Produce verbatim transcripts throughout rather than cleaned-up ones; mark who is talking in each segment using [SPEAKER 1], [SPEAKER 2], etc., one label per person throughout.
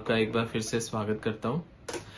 [SPEAKER 1] आपका एक बार फिर से स्वागत करता हूं।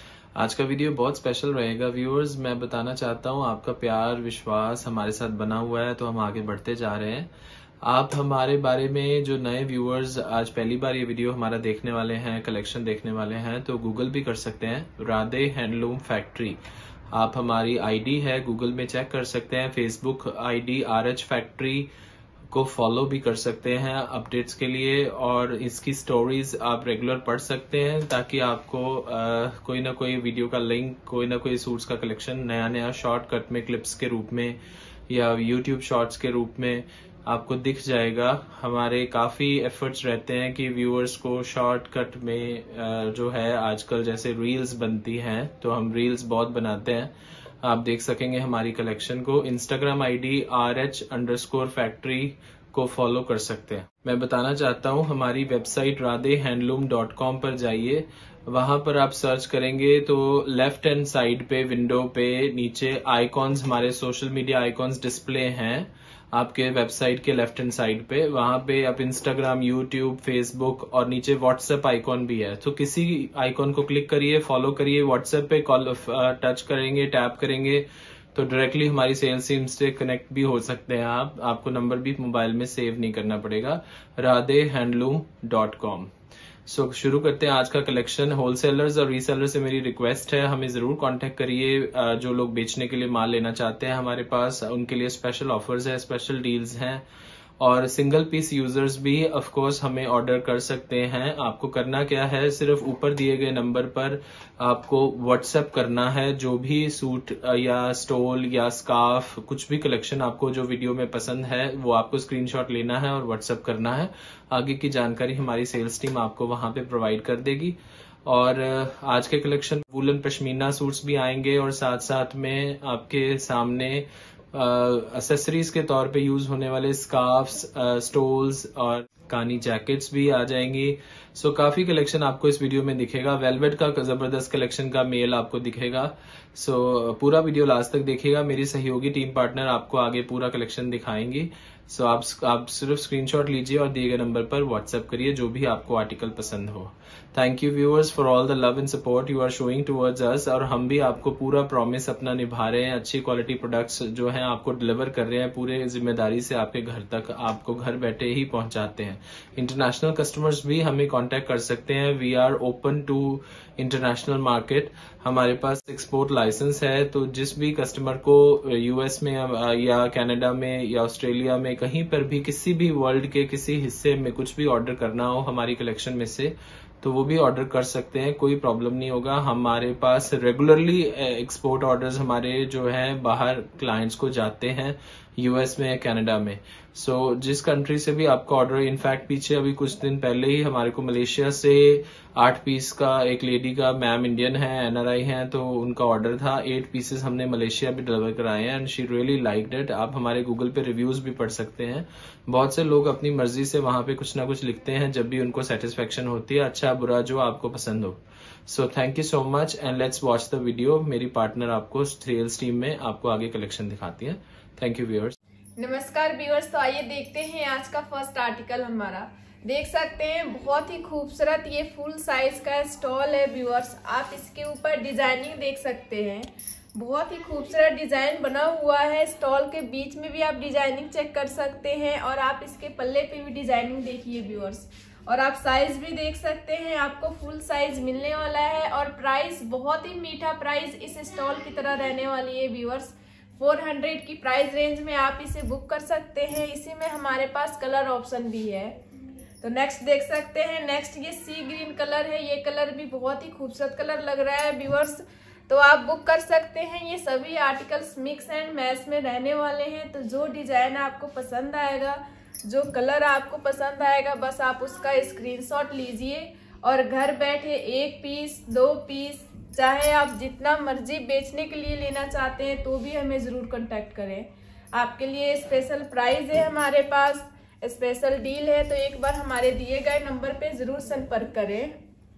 [SPEAKER 1] आज का वीडियो बहुत स्पेशल रहेगा व्यूअर्स। मैं बताना चाहता हूं आपका प्यार विश्वास हमारे साथ बना हुआ है तो हम आगे बढ़ते जा रहे हैं। आप हमारे बारे में जो नए व्यूअर्स आज पहली बार ये वीडियो हमारा देखने वाले हैं, कलेक्शन देखने वाले हैं, तो गूगल भी कर सकते हैं राधे हैंडलूम फैक्ट्री। आप हमारी आईडी है गूगल में चेक कर सकते हैं। Facebook ID R H factory को फॉलो भी कर सकते हैं अपडेट्स के लिए, और इसकी स्टोरीज आप रेगुलर पढ़ सकते हैं ताकि आपको आ, कोई ना कोई वीडियो का लिंक, कोई ना कोई सूट्स का कलेक्शन नया नया शॉर्टकट में क्लिप्स के रूप में या यूट्यूब शॉर्ट्स के रूप में आपको दिख जाएगा। हमारे काफी एफर्ट्स रहते हैं कि व्यूअर्स को शॉर्टकट में आ, जो है आजकल जैसे रील्स बनती हैं तो हम रील्स बहुत बनाते हैं। आप देख सकेंगे हमारी कलेक्शन को। Instagram ID R H underscore factory को फॉलो कर सकते हैं। मैं बताना चाहता हूँ हमारी website Radhe handloom dot com पर जाइए। वहां पर आप सर्च करेंगे तो लेफ्ट हैंड साइड पे विंडो पे नीचे आइकॉन्स, हमारे सोशल मीडिया आइकॉन्स डिस्प्ले हैं आपके वेबसाइट के लेफ्ट हैंड साइड पे। वहां पे आप इंस्टाग्राम, यूट्यूब, फेसबुक और नीचे व्हाट्सएप आइकॉन भी है, तो किसी आइकॉन को क्लिक करिए, फॉलो करिए। व्हाट्सएप पे कॉल टच करेंगे, टैप करेंगे तो डायरेक्टली हमारी सेल्स टीम से कनेक्ट भी हो सकते हैं आप। आपको नंबर भी मोबाइल में सेव नहीं करना पड़ेगा। Radhe handloom dot com. So so, शुरू करते हैं आज का कलेक्शन। होलसेलर्स और रीसेलर से मेरी रिक्वेस्ट है हमें जरूर कांटेक्ट करिए। जो लोग बेचने के लिए माल लेना चाहते हैं हमारे पास, उनके लिए स्पेशल ऑफर्स है, स्पेशल डील्स हैं, और सिंगल पीस यूजर्स भी ऑफ कोर्स हमें ऑर्डर कर सकते हैं। आपको करना क्या है, सिर्फ ऊपर दिए गए नंबर पर आपको व्हाट्सएप करना है जो भी सूट या स्टोल या स्कार्फ, कुछ भी कलेक्शन आपको जो वीडियो में पसंद है वो आपको स्क्रीनशॉट लेना है और व्हाट्सएप करना है। आगे की जानकारी हमारी सेल्स टीम आपको वहां पे प्रोवाइड कर देगी। और आज के कलेक्शन वूलन पश्मीना सूट्स भी आएंगे और साथ साथ में आपके सामने एक्सेसरीज uh, के तौर पे यूज होने वाले स्कार्फ्स, स्टोल्स और कानी जैकेट्स भी आ जाएंगी। सो so, काफी कलेक्शन आपको इस वीडियो में दिखेगा। वेलवेट का जबरदस्त कलेक्शन का मेल आपको दिखेगा। सो so, पूरा वीडियो लास्ट तक देखिएगा। मेरी सहयोगी टीम पार्टनर आपको आगे पूरा कलेक्शन दिखाएंगी। सो so, आप आप सिर्फ स्क्रीनशॉट लीजिए और दिए गए नंबर पर व्हाट्सएप करिए जो भी आपको आर्टिकल पसंद हो। Thank you viewers for all the love and support you are showing towards us. और हम भी आपको पूरा प्रॉमिस अपना निभा रहे हैं। अच्छी क्वालिटी प्रोडक्ट्स जो हैं आपको डिलीवर कर रहे हैं पूरे जिम्मेदारी से आपके घर तक, आपको घर बैठे ही पहुंचाते हैं। इंटरनेशनल कस्टमर्स भी हमें कांटेक्ट कर सकते हैं। We are open to international market. हमारे पास एक्सपोर्ट लाइसेंस है, तो जिस भी कस्टमर को यूएस में या कनाडा में या ऑस्ट्रेलिया में कहीं पर भी किसी भी वर्ल्ड के किसी हिस्से में कुछ भी ऑर्डर करना हो हमारी कलेक्शन में से, तो वो भी ऑर्डर कर सकते हैं, कोई प्रॉब्लम नहीं होगा। हमारे पास रेगुलरली एक्सपोर्ट ऑर्डर्स हमारे जो हैं बाहर क्लाइंट्स को जाते हैं, यूएस में, कनाडा में। सो so, जिस कंट्री से भी आपका ऑर्डर, इनफैक्ट पीछे अभी कुछ दिन पहले ही हमारे को मलेशिया से आठ पीस का एक लेडी का, मैम इंडियन है, एनआरआई हैं, तो उनका ऑर्डर था। एट पीसेस हमने मलेशिया भी डिलीवर कराए हैं and she really liked it. आप हमारे गूगल पे रिव्यूज भी पढ़ सकते हैं। बहुत से लोग अपनी मर्जी से वहां पे कुछ ना कुछ लिखते हैं जब भी उनको सेटिस्फेक्शन होती है, अच्छा बुरा जो आपको पसंद हो। So thank you so much and let's watch the video. मेरी पार्टनर आपको सेल्स टीम में आपको आगे कलेक्शन दिखाती है। Thank you viewers.
[SPEAKER 2] नमस्कार व्यूअर्स, तो आइए देखते हैं आज का फर्स्ट आर्टिकल। हमारा देख सकते हैं बहुत ही खूबसूरत ये फुल साइज का स्टॉल है व्यूअर्स। आप इसके ऊपर डिजाइनिंग देख सकते हैं, बहुत ही खूबसूरत डिजाइन बना हुआ है। स्टॉल के बीच में भी आप डिजाइनिंग चेक कर सकते हैं और आप इसके पल्ले पे भी डिजाइनिंग देखिए व्यूअर्स, और आप साइज भी देख सकते हैं। आपको फुल साइज मिलने वाला है और प्राइस बहुत ही मीठा प्राइस इस स्टॉल की तरह रहने वाली है व्यूअर्स। चार सौ की प्राइस रेंज में आप इसे बुक कर सकते हैं। इसी में हमारे पास कलर ऑप्शन भी है। तो नेक्स्ट देख सकते हैं, नेक्स्ट ये सी ग्रीन कलर है। ये कलर भी बहुत ही खूबसूरत कलर लग रहा है व्यूअर्स, तो आप बुक कर सकते हैं। ये सभी आर्टिकल्स मिक्स एंड मैच में रहने वाले हैं। तो जो डिजाइन आपको पसंद आएगा, जो कलर आपको पसंद आएगा, बस आप उसका स्क्रीनशॉट लीजिए और घर बैठे एक पीस, दो पीस, चाहे आप जितना मर्जी बेचने के लिए लेना चाहते हैं तो भी हमें जरूर कांटेक्ट करें। आपके लिए स्पेशल प्राइस है, हमारे पास स्पेशल डील है। तो एक बार हमारे दिए गए नंबर पे जरूर संपर्क करें।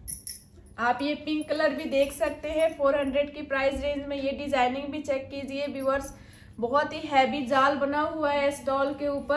[SPEAKER 2] आप ये पिंक कलर भी देख सकते हैं चार सौ की प्राइस रेंज में। ये डिजाइनिंग भी चेक कीजिए व्यूअर्स, बहुत ही हैवी जाल बना हुआ है स्टॉल के ऊपर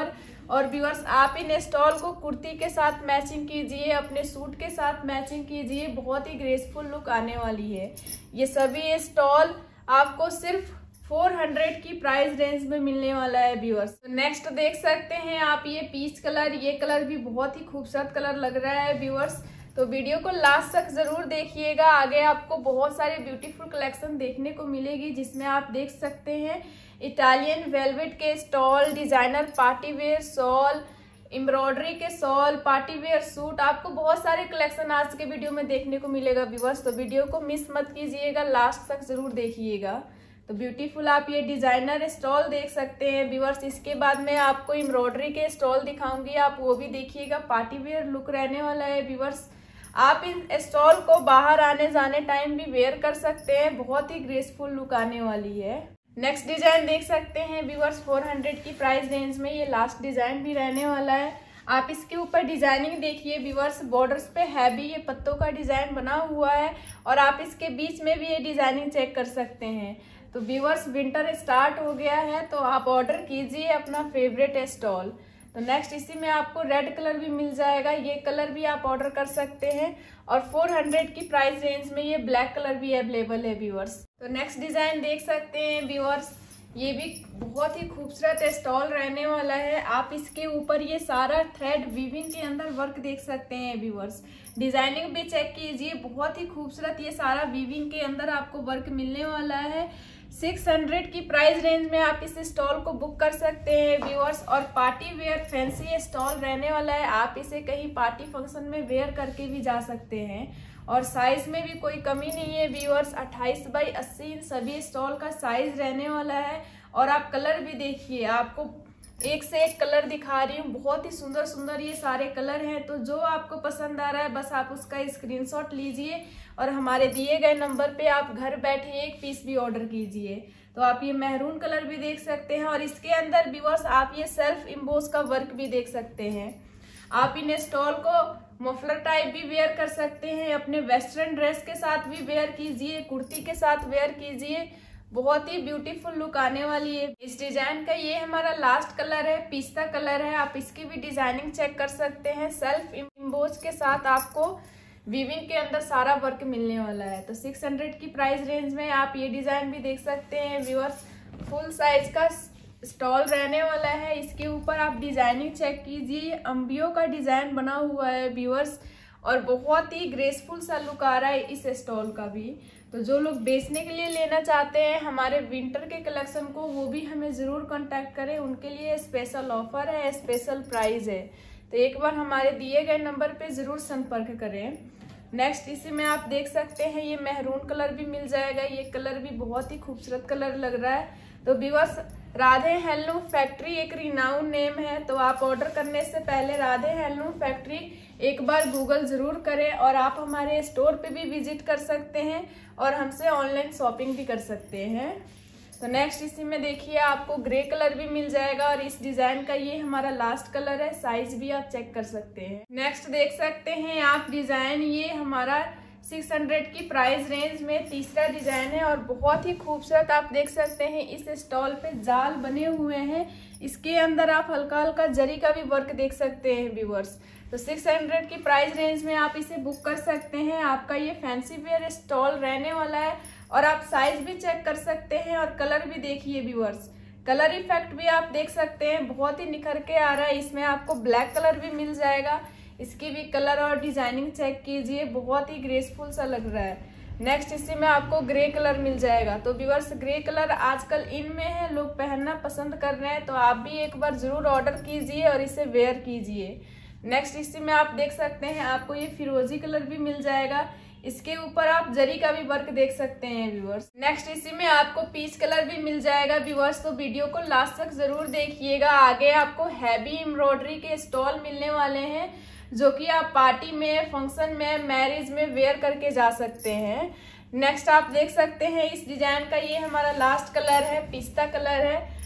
[SPEAKER 2] और व्यूअर्स आप इन स्टॉल को कुर्ती के साथ मैचिंग कीजिए, अपने सूट के साथ मैचिंग कीजिए, बहुत ही ग्रेसफुल लुक आने वाली है। ये सभी स्टॉल आपको सिर्फ चार सौ की प्राइस रेंज में मिलने वाला है व्यूअर्स। तो नेक्स्ट देख सकते हैं आप ये पीच कलर, ये कलर भी बहुत ही खूबसूरत कलर लग रहा है व्यूअर्स। तो वीडियो को लास्ट तक जरूर देखिएगा, आगे आपको बहुत सारे ब्यूटीफुल कलेक्शन देखने को मिलेगी, जिसमें आप देख सकते हैं इटालियन वेलवेट के stole, designer party wear shawl, embroidery के शॉल, पार्टी वेयर सूट, आपको बहुत सारे कलेक्शन आज के वीडियो में देखने को मिलेगा व्यूअर्स। तो वीडियो को मिस मत कीजिएगा, लास्ट तक जरूर देखिएगा। तो ब्यूटीफुल आप ये डिजाइनर स्टॉल देख सकते हैं व्यूअर्स। इसके बाद मैं आपको एम्ब्रॉयडरी के स्टॉल दिखाऊंगी, आप वो भी देखिएगा, पार्टी वेयर लुक रहने वाला है व्यूअर्स। आप इन स्टॉल को बाहर आने जाने टाइम भी वेयर कर सकते हैं, बहुत ही ग्रेसफुल लुक आने वाली है। नेक्स्ट डिजाइन देख सकते हैं व्यूअर्स, चार सौ की प्राइस रेंज में ये लास्ट डिजाइन भी रहने वाला है। आप इसके ऊपर डिजाइनिंग देखिए व्यूअर्स, बॉर्डर्स पे हैवी ये पत्तों का डिजाइन बना हुआ है और आप इसके बीच में भी ये डिजाइनिंग चेक कर सकते हैं। तो व्यूअर्स विंटर स्टार्ट हो गया है, तो आप ऑर्डर कीजिए अपना फेवरेट स्टॉल। तो नेक्स्ट इसी में आपको रेड कलर भी मिल जाएगा, ये कलर भी आप ऑर्डर कर सकते हैं और चार सौ की प्राइस रेंज में ये ब्लैक कलर भी अवेलेबल है व्यूअर्स। तो नेक्स्ट डिजाइन देख सकते हैं व्यूअर्स, ये भी बहुत ही खूबसूरत स्टॉल रहने वाला है। आप इसके ऊपर ये सारा थ्रेड वीविंग के अंदर वर्क देख सकते हैं व्यूअर्स, डिजाइनिंग भी चेक कीजिए, बहुत ही खूबसूरत ये सारा वीविंग के अंदर आपको वर्क मिलने वाला है। छह सौ की प्राइस रेंज में आप इस स्टॉल को बुक कर सकते हैं व्यूअर्स। और पार्टी वेयर फैंसी स्टॉल रहने वाला है, आप इसे कहीं पार्टी फंक्शन में वेयर करके भी जा सकते हैं और साइज में भी कोई कमी नहीं है व्यूअर्स। अट्ठाईस बाई अस्सी इन सभी स्टॉल का साइज रहने वाला है। और आप कलर भी देखिए, आपको एक से एक कलर दिखा रही हूँ, बहुत ही सुंदर सुंदर ये सारे कलर हैं। तो जो आपको पसंद आ रहा है बस आप उसका स्क्रीनशॉट लीजिए और हमारे दिए गए नंबर पे आप घर बैठे एक पीस भी ऑर्डर कीजिए। तो आप ये मैरून कलर भी देख सकते हैं और इसके अंदर व्यूअर्स आप ये सेल्फ इम्बोस का वर्क भी देख सकते हैं। आप इन स्टॉल को मफलर टाइप भी वेयर कर सकते हैं, अपने वेस्टर्न ड्रेस के साथ भी वेयर कीजिए, कुर्ती के साथ वेयर कीजिए, बहुत ही ब्यूटीफुल लुक आने वाली है। इस डिजाइन का ये हमारा लास्ट कलर है, पिस्ता कलर है, आप इसकी भी डिजाइनिंग चेक कर सकते हैं। सेल्फ इम्बोज के साथ आपको वीविंग के अंदर सारा वर्क मिलने वाला है। तो छह सौ की प्राइस रेंज में आप ये डिजाइन भी देख सकते हैं व्यूअर्स, फुल साइज का स्टॉल रहने वाला है। इसके ऊपर आप डिजाइनिंग चेक कीजिए, अम्बियों का डिजाइन बना हुआ है व्यूअर्स और बहुत ही ग्रेसफुल सा लुक आ रहा है इस स्टॉल का भी। तो जो लोग बेचने के लिए लेना चाहते हैं हमारे विंटर के कलेक्शन को, वो भी हमें ज़रूर कांटेक्ट करें, उनके लिए स्पेशल ऑफर है, स्पेशल प्राइस है। तो एक बार हमारे दिए गए नंबर पे ज़रूर संपर्क करें। नेक्स्ट इसी में आप देख सकते हैं ये मैरून कलर भी मिल जाएगा, ये कलर भी बहुत ही खूबसूरत कलर लग रहा है। तो व्यूअर्स राधे हैंडलूम फैक्ट्री एक रिनाउंड नेम है, तो आप ऑर्डर करने से पहले राधे हैंडलूम फैक्ट्री एक बार गूगल जरूर करें और आप हमारे स्टोर पे भी विजिट कर सकते हैं और हमसे ऑनलाइन शॉपिंग भी कर सकते हैं। तो नेक्स्ट इसी में देखिए आपको ग्रे कलर भी मिल जाएगा और इस डिजाइन का ये हमारा लास्ट कलर है, साइज भी आप चेक कर सकते हैं। नेक्स्ट देख सकते हैं आप डिजाइन, ये हमारा छह सौ की प्राइस रेंज में तीसरा डिजाइन है और बहुत ही खूबसूरत आप देख सकते हैं। इस स्टॉल पे जाल बने हुए हैं, इसके अंदर आप हल्का हल्का जरी का भी वर्क देख सकते हैं व्यूअर्स। तो छह सौ की प्राइस रेंज में आप इसे बुक कर सकते हैं। आपका ये फैंसी वेयर स्टॉल रहने वाला है और आप साइज भी चेक कर सकते हैं और कलर भी देखिए व्यूअर्स, कलर इफेक्ट भी आप देख सकते हैं, बहुत ही निखर के आ रहा है। इसमें आपको ब्लैक कलर भी मिल जाएगा, इसकी भी कलर और डिजाइनिंग चेक कीजिए, बहुत ही ग्रेसफुल सा लग रहा है। नेक्स्ट इसी में आपको ग्रे कलर मिल जाएगा। तो व्यूअर्स ग्रे कलर आजकल इन में है, लोग पहनना पसंद कर रहे हैं, तो आप भी एक बार जरूर ऑर्डर कीजिए और इसे वेयर कीजिए। नेक्स्ट इसी में आप देख सकते हैं आपको ये फिरोजी कलर भी मिल जाएगा, इसके ऊपर आप जरी का भी वर्क देख सकते हैं व्यूअर्स। नेक्स्ट इसी में आपको पीच कलर भी मिल जाएगा व्यूअर्स, तो वीडियो को लास्ट तक जरूर देखिएगा। आगे आपको हैवी एम्ब्रॉयडरी के स्टॉल मिलने वाले हैं जो कि आप पार्टी में, फंक्शन में, मैरिज में वेयर करके जा सकते हैं। नेक्स्ट आप देख सकते हैं इस डिजाइन का ये हमारा लास्ट कलर है, पिस्ता कलर है।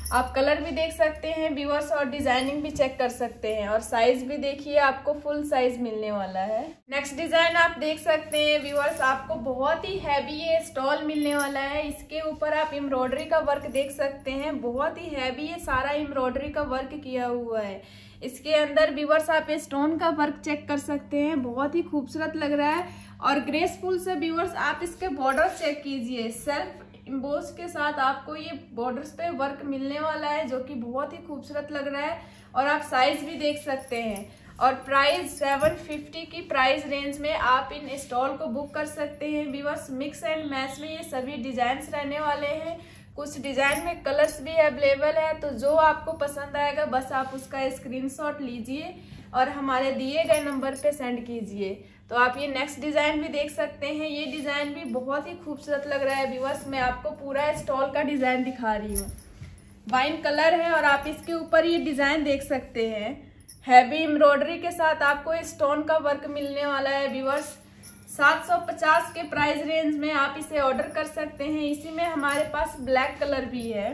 [SPEAKER 2] आप कलर भी देख सकते हैं व्यूअर्स और डिजाइनिंग भी चेक कर सकते हैं और साइज भी देखिए आपको फुल साइज मिलने वाला है। नेक्स्ट डिजाइन आप देख सकते हैं व्यूअर्स, आपको बहुत ही हैवी ये स्टॉल मिलने वाला है। इसके ऊपर आप एम्ब्रॉयडरी का वर्क देख सकते हैं, बहुत ही हैवी ये सारा एम्ब्रॉयडरी का वर्क किया हुआ है। इसके अंदर व्यूअर्स आप स्टोन का वर्क चेक कर सकते हैं, बहुत ही खूबसूरत लग रहा है और ग्रेसफुल से। व्यूअर्स आप इसके बॉर्डर चेक कीजिए, सेल्फ इम्बोस के साथ आपको ये बॉर्डर्स पे वर्क मिलने वाला है जो कि बहुत ही खूबसूरत लग रहा है। और आप साइज भी देख सकते हैं और प्राइस सेवन फिफ्टी की प्राइस रेंज में आप इन स्टॉल को बुक कर सकते हैं। व्यूअर्स मिक्स एंड मैच में ये सभी डिजाइन रहने वाले हैं, कुछ डिजाइन में कलर्स भी अवेलेबल है। तो जो आपको पसंद आएगा बस आप उसका स्क्रीनशॉट लीजिए और हमारे दिए गए नंबर पे सेंड कीजिए। तो आप ये नेक्स्ट डिजाइन भी देख सकते हैं, ये डिजाइन भी बहुत ही खूबसूरत लग रहा है व्यूअर्स। मैं आपको पूरा स्टॉल का डिजाइन दिखा रही हूँ, वाइन कलर है और आप इसके ऊपर ये डिजाइन देख सकते हैं। हैवी एम्ब्रॉयडरी के साथ आपको स्टोन का वर्क मिलने वाला है व्यूअर्स। सात सौ पचास के प्राइस रेंज में आप इसे ऑर्डर कर सकते हैं। इसी में हमारे पास ब्लैक कलर भी है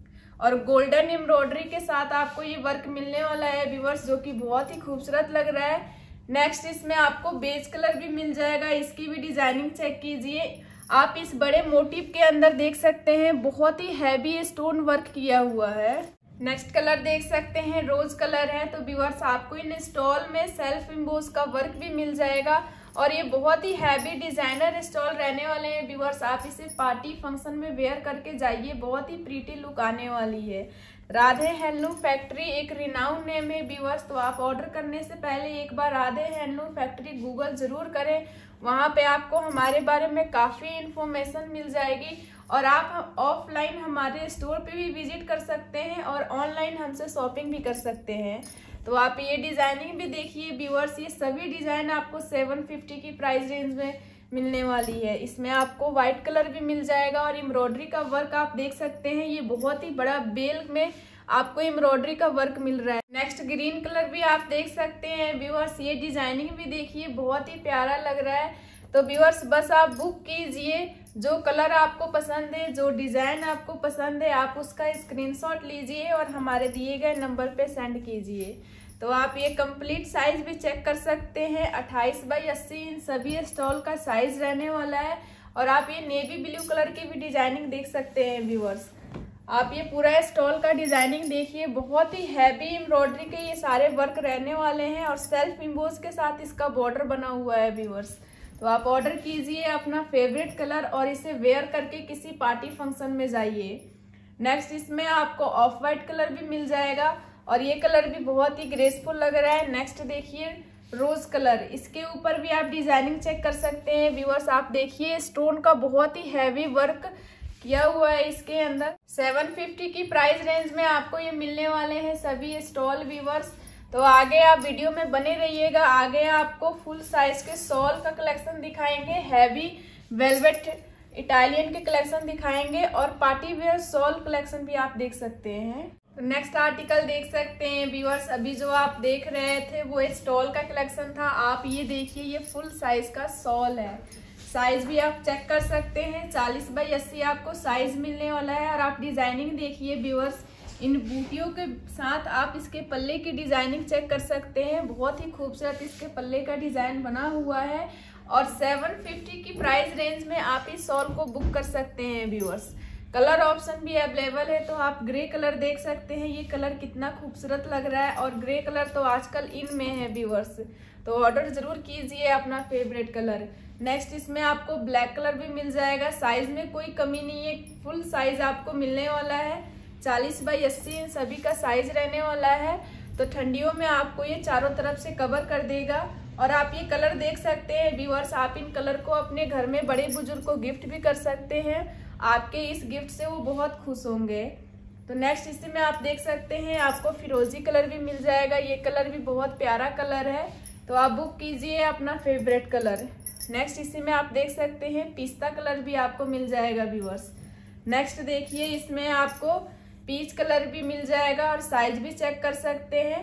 [SPEAKER 2] और गोल्डन एम्ब्रॉयडरी के साथ आपको ये वर्क मिलने वाला है व्यूअर्स, जो कि बहुत ही खूबसूरत लग रहा है। नेक्स्ट इसमें आपको बेज कलर भी मिल जाएगा, इसकी भी डिजाइनिंग चेक कीजिए। आप इस बड़े मोटिव के अंदर देख सकते हैं बहुत ही हैवी स्टोन वर्क किया हुआ है। नेक्स्ट कलर देख सकते हैं रोज कलर है। तो व्यूअर्स आपको इन स्टॉल में सेल्फ इम्बोस का वर्क भी मिल जाएगा और ये बहुत ही हैवी डिजाइनर स्टॉल रहने वाले हैं व्यूअर्स। आप इसे पार्टी फंक्शन में वेयर करके जाइए, बहुत ही प्रीटी लुक आने वाली है। राधे हैंडलूम फैक्ट्री एक रिनाउंड नेम है व्यूअर्स, तो आप ऑर्डर करने से पहले एक बार राधे हैंडलूम फैक्ट्री गूगल जरूर करें, वहां पे आपको हमारे बारे में काफी इंफॉर्मेशन मिल जाएगी। और आप ऑफलाइन हमारे स्टोर पे भी विजिट कर सकते हैं और ऑनलाइन हमसे शॉपिंग भी कर सकते हैं। तो आप ये डिजाइनिंग भी देखिए व्यूअर्स, ये सभी डिजाइन आपको सेवन फिफ्टी की प्राइस रेंज में मिलने वाली है। इसमें आपको व्हाइट कलर भी मिल जाएगा और एम्ब्रॉयडरी का वर्क आप देख सकते हैं, ये बहुत ही बड़ा बेल में आपको एम्ब्रॉयडरी का वर्क मिल रहा है। नेक्स्ट ग्रीन कलर भी आप देख सकते हैं व्यूअर्स, ये डिजाइनिंग भी देखिए बहुत ही प्यारा लग रहा है। तो व्यूअर्स बस आप बुक कीजिए, जो कलर आपको पसंद है, जो डिजाइन आपको पसंद है, आप उसका स्क्रीनशॉट लीजिए और हमारे दिए गए नंबर पे सेंड कीजिए। तो आप ये कंप्लीट साइज भी चेक कर सकते हैं, अट्ठाईस बाई अस्सी इन सभी स्टॉल का साइज रहने वाला है। और आप ये नेवी ब्लू कलर की भी डिजाइनिंग देख सकते हैं व्यूअर्स। आप ये पूरा स्टॉल का डिजाइनिंग देखिए, बहुत ही हैवी एम्ब्रॉयडरी के ये सारे वर्क रहने वाले हैं और सेल्फ इम्बोस के साथ इसका बॉर्डर बना हुआ है व्यूअर्स। तो आप ऑर्डर कीजिए अपना फेवरेट कलर और इसे वेयर करके किसी पार्टी फंक्शन में जाइए। नेक्स्ट इसमें आपको ऑफ वाइट कलर भी मिल जाएगा और ये कलर भी बहुत ही ग्रेसफुल लग रहा है। नेक्स्ट देखिए रोज कलर, इसके ऊपर भी आप डिजाइनिंग चेक कर सकते हैं व्यूअर्स। आप देखिए स्टोन का बहुत ही हैवी वर्क किया हुआ है इसके अंदर। सेवन फिफ्टी की प्राइस रेंज में आपको ये मिलने वाले हैं सभी स्टॉल व्यूअर्स। तो आगे आप वीडियो में बने रहिएगा, आगे आपको फुल साइज के शॉल का कलेक्शन दिखाएंगे, हैवी वेलवेट इटालियन के कलेक्शन दिखाएंगे और पार्टी वेयर शॉल कलेक्शन भी आप देख सकते हैं। तो नेक्स्ट आर्टिकल देख सकते हैं व्यूअर्स, अभी जो आप देख रहे थे वो स्टॉल का कलेक्शन था। आप ये देखिए ये फुल साइज का शॉल है, साइज भी आप चेक कर सकते हैं, चालीस बाई अस्सी आपको साइज मिलने वाला है। और आप डिजाइनिंग देखिए व्यूअर्स, इन बूटियों के साथ आप इसके पल्ले की डिजाइनिंग चेक कर सकते हैं, बहुत ही खूबसूरत इसके पल्ले का डिजाइन बना हुआ है। और सेवन फिफ्टी की प्राइस रेंज में आप इस शॉल को बुक कर सकते हैं व्यूअर्स। कलर ऑप्शन भी अवेलेबल है, तो आप ग्रे कलर देख सकते हैं, ये कलर कितना खूबसूरत लग रहा है और ग्रे कलर तो आजकल इन में है व्यूअर्स। तो ऑर्डर जरूर कीजिए अपना फेवरेट कलर। नेक्स्ट इसमें आपको ब्लैक कलर भी मिल जाएगा, साइज में कोई कमी नहीं है, फुल साइज आपको मिलने वाला है, चालीस बाई अस्सी सभी का साइज रहने वाला है। तो ठंडियों में आपको ये चारों तरफ से कवर कर देगा। और आप ये कलर देख सकते हैं व्यूअर्स, आप इन कलर को अपने घर में बड़े बुजुर्ग को गिफ्ट भी कर सकते हैं, आपके इस गिफ्ट से वो बहुत खुश होंगे। तो नेक्स्ट इसी में आप देख सकते हैं आपको फिरोजी कलर भी मिल जाएगा, ये कलर भी बहुत प्यारा कलर है, तो आप बुक कीजिए अपना फेवरेट कलर। नेक्स्ट इसी में आप देख सकते हैं पिस्ता कलर भी आपको मिल जाएगा व्यूअर्स। नेक्स्ट देखिए इसमें आपको पीच कलर भी मिल जाएगा और साइज भी चेक कर सकते हैं।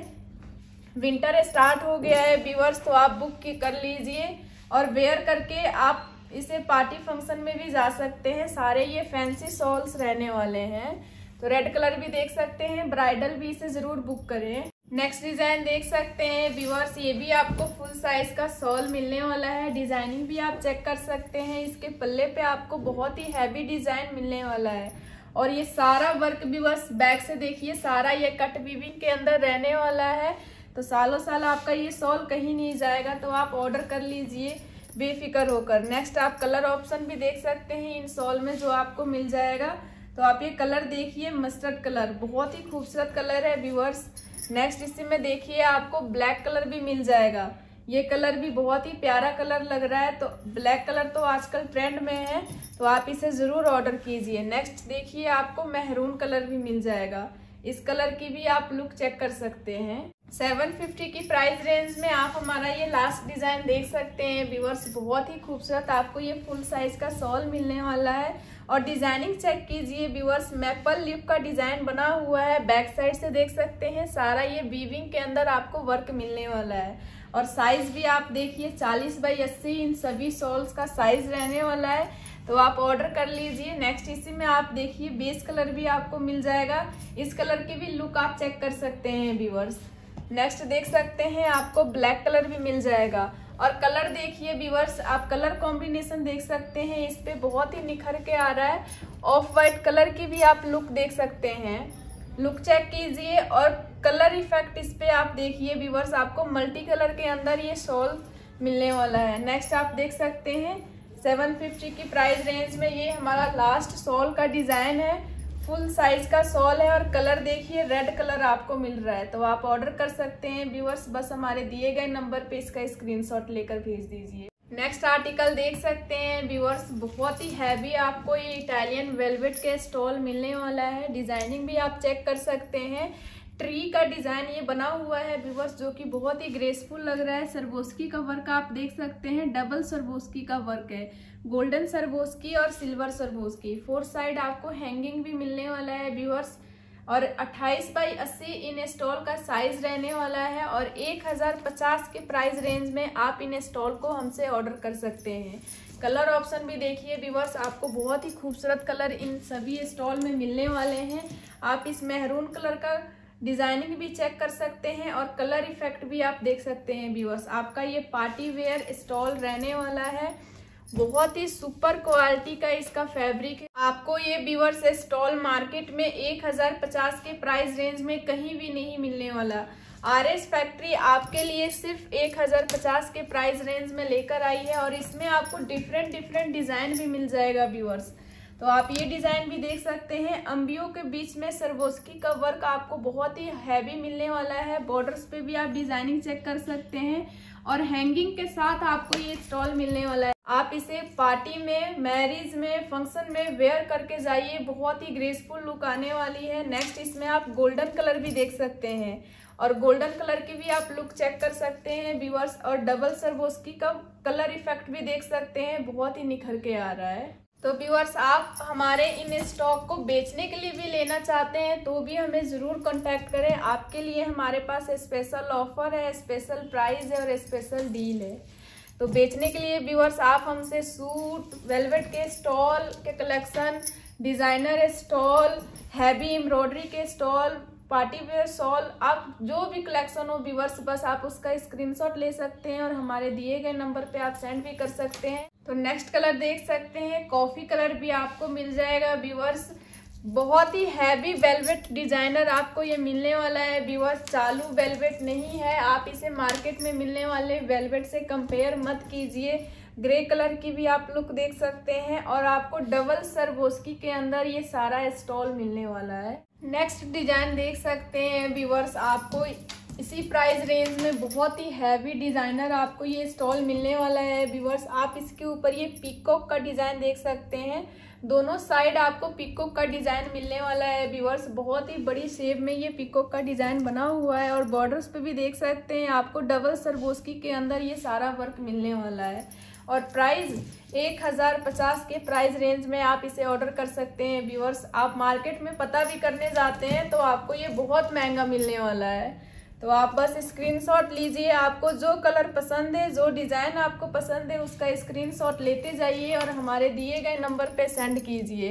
[SPEAKER 2] विंटर स्टार्ट हो गया है व्यूअर्स, तो आप बुक कर लीजिए और वेयर करके आप इसे पार्टी फंक्शन में भी जा सकते हैं। सारे ये फैंसी शॉल्स रहने वाले हैं, तो रेड कलर भी देख सकते हैं, ब्राइडल भी इसे जरूर बुक करें। नेक्स्ट डिजाइन देख सकते हैं व्यूअर्स, ये भी आपको फुल साइज का शॉल मिलने वाला है। डिजाइनिंग भी आप चेक कर सकते हैं, इसके पल्ले पे आपको बहुत ही हैवी डिजाइन मिलने वाला है। और ये सारा वर्क व्यूअर्स बैक से देखिए, सारा ये कट वीविंग के अंदर रहने वाला है। तो सालों साल आपका ये शॉल कहीं नहीं जाएगा, तो आप ऑर्डर कर लीजिए बेफिक्र होकर। नेक्स्ट आप कलर ऑप्शन भी देख सकते हैं इन शॉल में जो आपको मिल जाएगा। तो आप ये कलर देखिए, मस्टर्ड कलर, बहुत ही खूबसूरत कलर है व्यूअर्स। नेक्स्ट इसी में देखिए आपको ब्लैक कलर भी मिल जाएगा, ये कलर भी बहुत ही प्यारा कलर लग रहा है। तो ब्लैक कलर तो आजकल ट्रेंड में है, तो आप इसे जरूर ऑर्डर कीजिए। नेक्स्ट देखिए आपको मेहरून कलर भी मिल जाएगा, इस कलर की भी आप लुक चेक कर सकते हैं। सेवन फिफ्टी की प्राइस रेंज में आप हमारा ये लास्ट डिजाइन देख सकते हैं व्यूअर्स, बहुत ही खूबसूरत आपको ये फुल साइज का शॉल मिलने वाला है। और डिजाइनिंग चेक कीजिए व्यूअर्स, मैपल लिप का डिजाइन बना हुआ है, बैक साइड से देख सकते हैं सारा ये वीविंग के अंदर आपको वर्क मिलने वाला है। और साइज भी आप देखिए चालीस बाई अस्सी इन सभी शॉल्स का साइज रहने वाला है, तो आप ऑर्डर कर लीजिए। नेक्स्ट इसी में आप देखिए बेस कलर भी आपको मिल जाएगा, इस कलर की भी लुक आप चेक कर सकते हैं व्यूअर्स। नेक्स्ट देख सकते हैं आपको ब्लैक कलर भी मिल जाएगा। और कलर देखिए व्यूअर्स, आप कलर कॉम्बिनेशन देख सकते हैं, इस पे बहुत ही निखर के आ रहा है। ऑफ वाइट कलर की भी आप लुक देख सकते हैं, लुक चेक कीजिए। और कलर इफेक्ट इस पे आप देखिए व्यूअर्स, आपको मल्टी कलर के अंदर ये शॉल मिलने वाला है। नेक्स्ट आप देख सकते हैं सेवन फिफ्टी की प्राइस रेंज में ये हमारा लास्ट शॉल का डिजाइन है, फुल साइज का शॉल है। और कलर देखिए रेड कलर आपको मिल रहा है, तो आप ऑर्डर कर सकते हैं व्यूअर्स। बस हमारे दिए गए नंबर पे इसका स्क्रीनशॉट लेकर भेज दीजिए। नेक्स्ट आर्टिकल देख सकते हैं व्यूअर्स, बहुत ही हैवी आपको ये इटालियन वेलवेट के स्टॉल मिलने वाला है। डिजाइनिंग भी आप चेक कर सकते हैं, ट्री का डिजाइन ये बना हुआ है व्यूअर्स, जो कि बहुत ही ग्रेसफुल लग रहा है। सरबोस्की का वर्क आप देख सकते हैं, डबल सरबोस्की का वर्क है, गोल्डन सरबोस्की और सिल्वर सरबोस्की। फोर साइड आपको हैंगिंग भी मिलने वाला है व्यूअर्स। और अट्ठाईस बाई अस्सी इन स्टॉल का साइज रहने वाला है। और एक हजार पचास के प्राइस रेंज में आप इन स्टॉल को हमसे ऑर्डर कर सकते हैं। कलर ऑप्शन भी देखिए व्यूअर्स, आपको बहुत ही खूबसूरत कलर इन सभी स्टॉल में मिलने वाले हैं। आप इस मेहरून कलर का डिजाइनिंग भी चेक कर सकते हैं और कलर इफेक्ट भी आप देख सकते हैं व्यूअर्स। आपका ये पार्टी वेयर स्टॉल रहने वाला है, बहुत ही सुपर क्वालिटी का इसका फैब्रिक है। आपको ये व्यूअर्स स्टॉल मार्केट में एक हजार पचास के प्राइस रेंज में कहीं भी नहीं मिलने वाला। आर एस फैक्ट्री आपके लिए सिर्फ एक हजार पचास के प्राइस रेंज में लेकर आई है। और इसमें आपको डिफरेंट डिफरेंट डिजाइन भी मिल जाएगा व्यूअर्स। तो आप ये डिजाइन भी देख सकते हैं, अंबियों के बीच में सरबोस्की का वर्क आपको बहुत ही हैवी मिलने वाला है। बॉर्डर्स पे भी आप डिजाइनिंग चेक कर सकते हैं। और हैंगिंग के साथ आपको ये स्टॉल मिलने वाला है। आप इसे पार्टी में, मैरिज में, फंक्शन में वेयर करके जाइए, बहुत ही ग्रेसफुल लुक आने वाली है। नेक्स्ट इसमें आप गोल्डन कलर भी देख सकते हैं, और गोल्डन कलर की भी आप लुक चेक कर सकते हैं व्यूअर्स। और डबल सरबोस्की का कलर इफेक्ट भी देख सकते हैं, बहुत ही निखर के आ रहा है। तो व्यूअर्स, आप हमारे इन स्टॉक को बेचने के लिए भी लेना चाहते हैं तो भी हमें ज़रूर कांटेक्ट करें। आपके लिए हमारे पास स्पेशल ऑफर है, स्पेशल प्राइस है और स्पेशल डील है। तो बेचने के लिए व्यूअर्स आप हमसे सूट, वेलवेट के स्टॉल के collection, designer stole, heavy embroidery के स्टॉल, पार्टी वेयर शॉल, आप जो भी कलेक्शन हो व्यूअर्स, बस आप उसका स्क्रीनशॉट ले सकते हैं और हमारे दिए गए नंबर पे आप सेंड भी कर सकते हैं। तो नेक्स्ट कलर देख सकते हैं, कॉफी कलर भी आपको मिल जाएगा व्यूअर्स। बहुत ही हैवी वेलवेट डिजाइनर आपको ये मिलने वाला है व्यूअर्स। चालू वेलवेट नहीं है, आप इसे मार्केट में मिलने वाले वेलवेट से कंपेयर मत कीजिए। ग्रे कलर की भी आप लुक देख सकते हैं। और आपको डबल सरबोस्की के अंदर ये सारा स्टॉल मिलने वाला है। नेक्स्ट डिजाइन देख सकते हैं व्यूअर्स, आपको इसी प्राइस रेंज में बहुत ही हैवी डिजाइनर आपको ये स्टॉल मिलने वाला है व्यूअर्स। आप इसके ऊपर ये पीकॉक का डिजाइन देख सकते हैं, दोनों साइड आपको पीकॉक का डिजाइन मिलने वाला है व्यूअर्स। बहुत ही बड़ी शेप में ये पीकॉक का डिजाइन बना हुआ है। और बॉर्डर्स पे भी देख सकते हैं आपको डबल सरबोस्की के अंदर ये सारा वर्क मिलने वाला है। और प्राइस एक हजार पचास के प्राइस रेंज में आप इसे ऑर्डर कर सकते हैं व्यूअर्स। आप मार्केट में पता भी करने जाते हैं तो आपको ये बहुत महंगा मिलने वाला है। तो आप बस स्क्रीनशॉट लीजिए, आपको जो कलर पसंद है, जो डिज़ाइन आपको पसंद है, उसका स्क्रीनशॉट लेते जाइए और हमारे दिए गए नंबर पे सेंड कीजिए।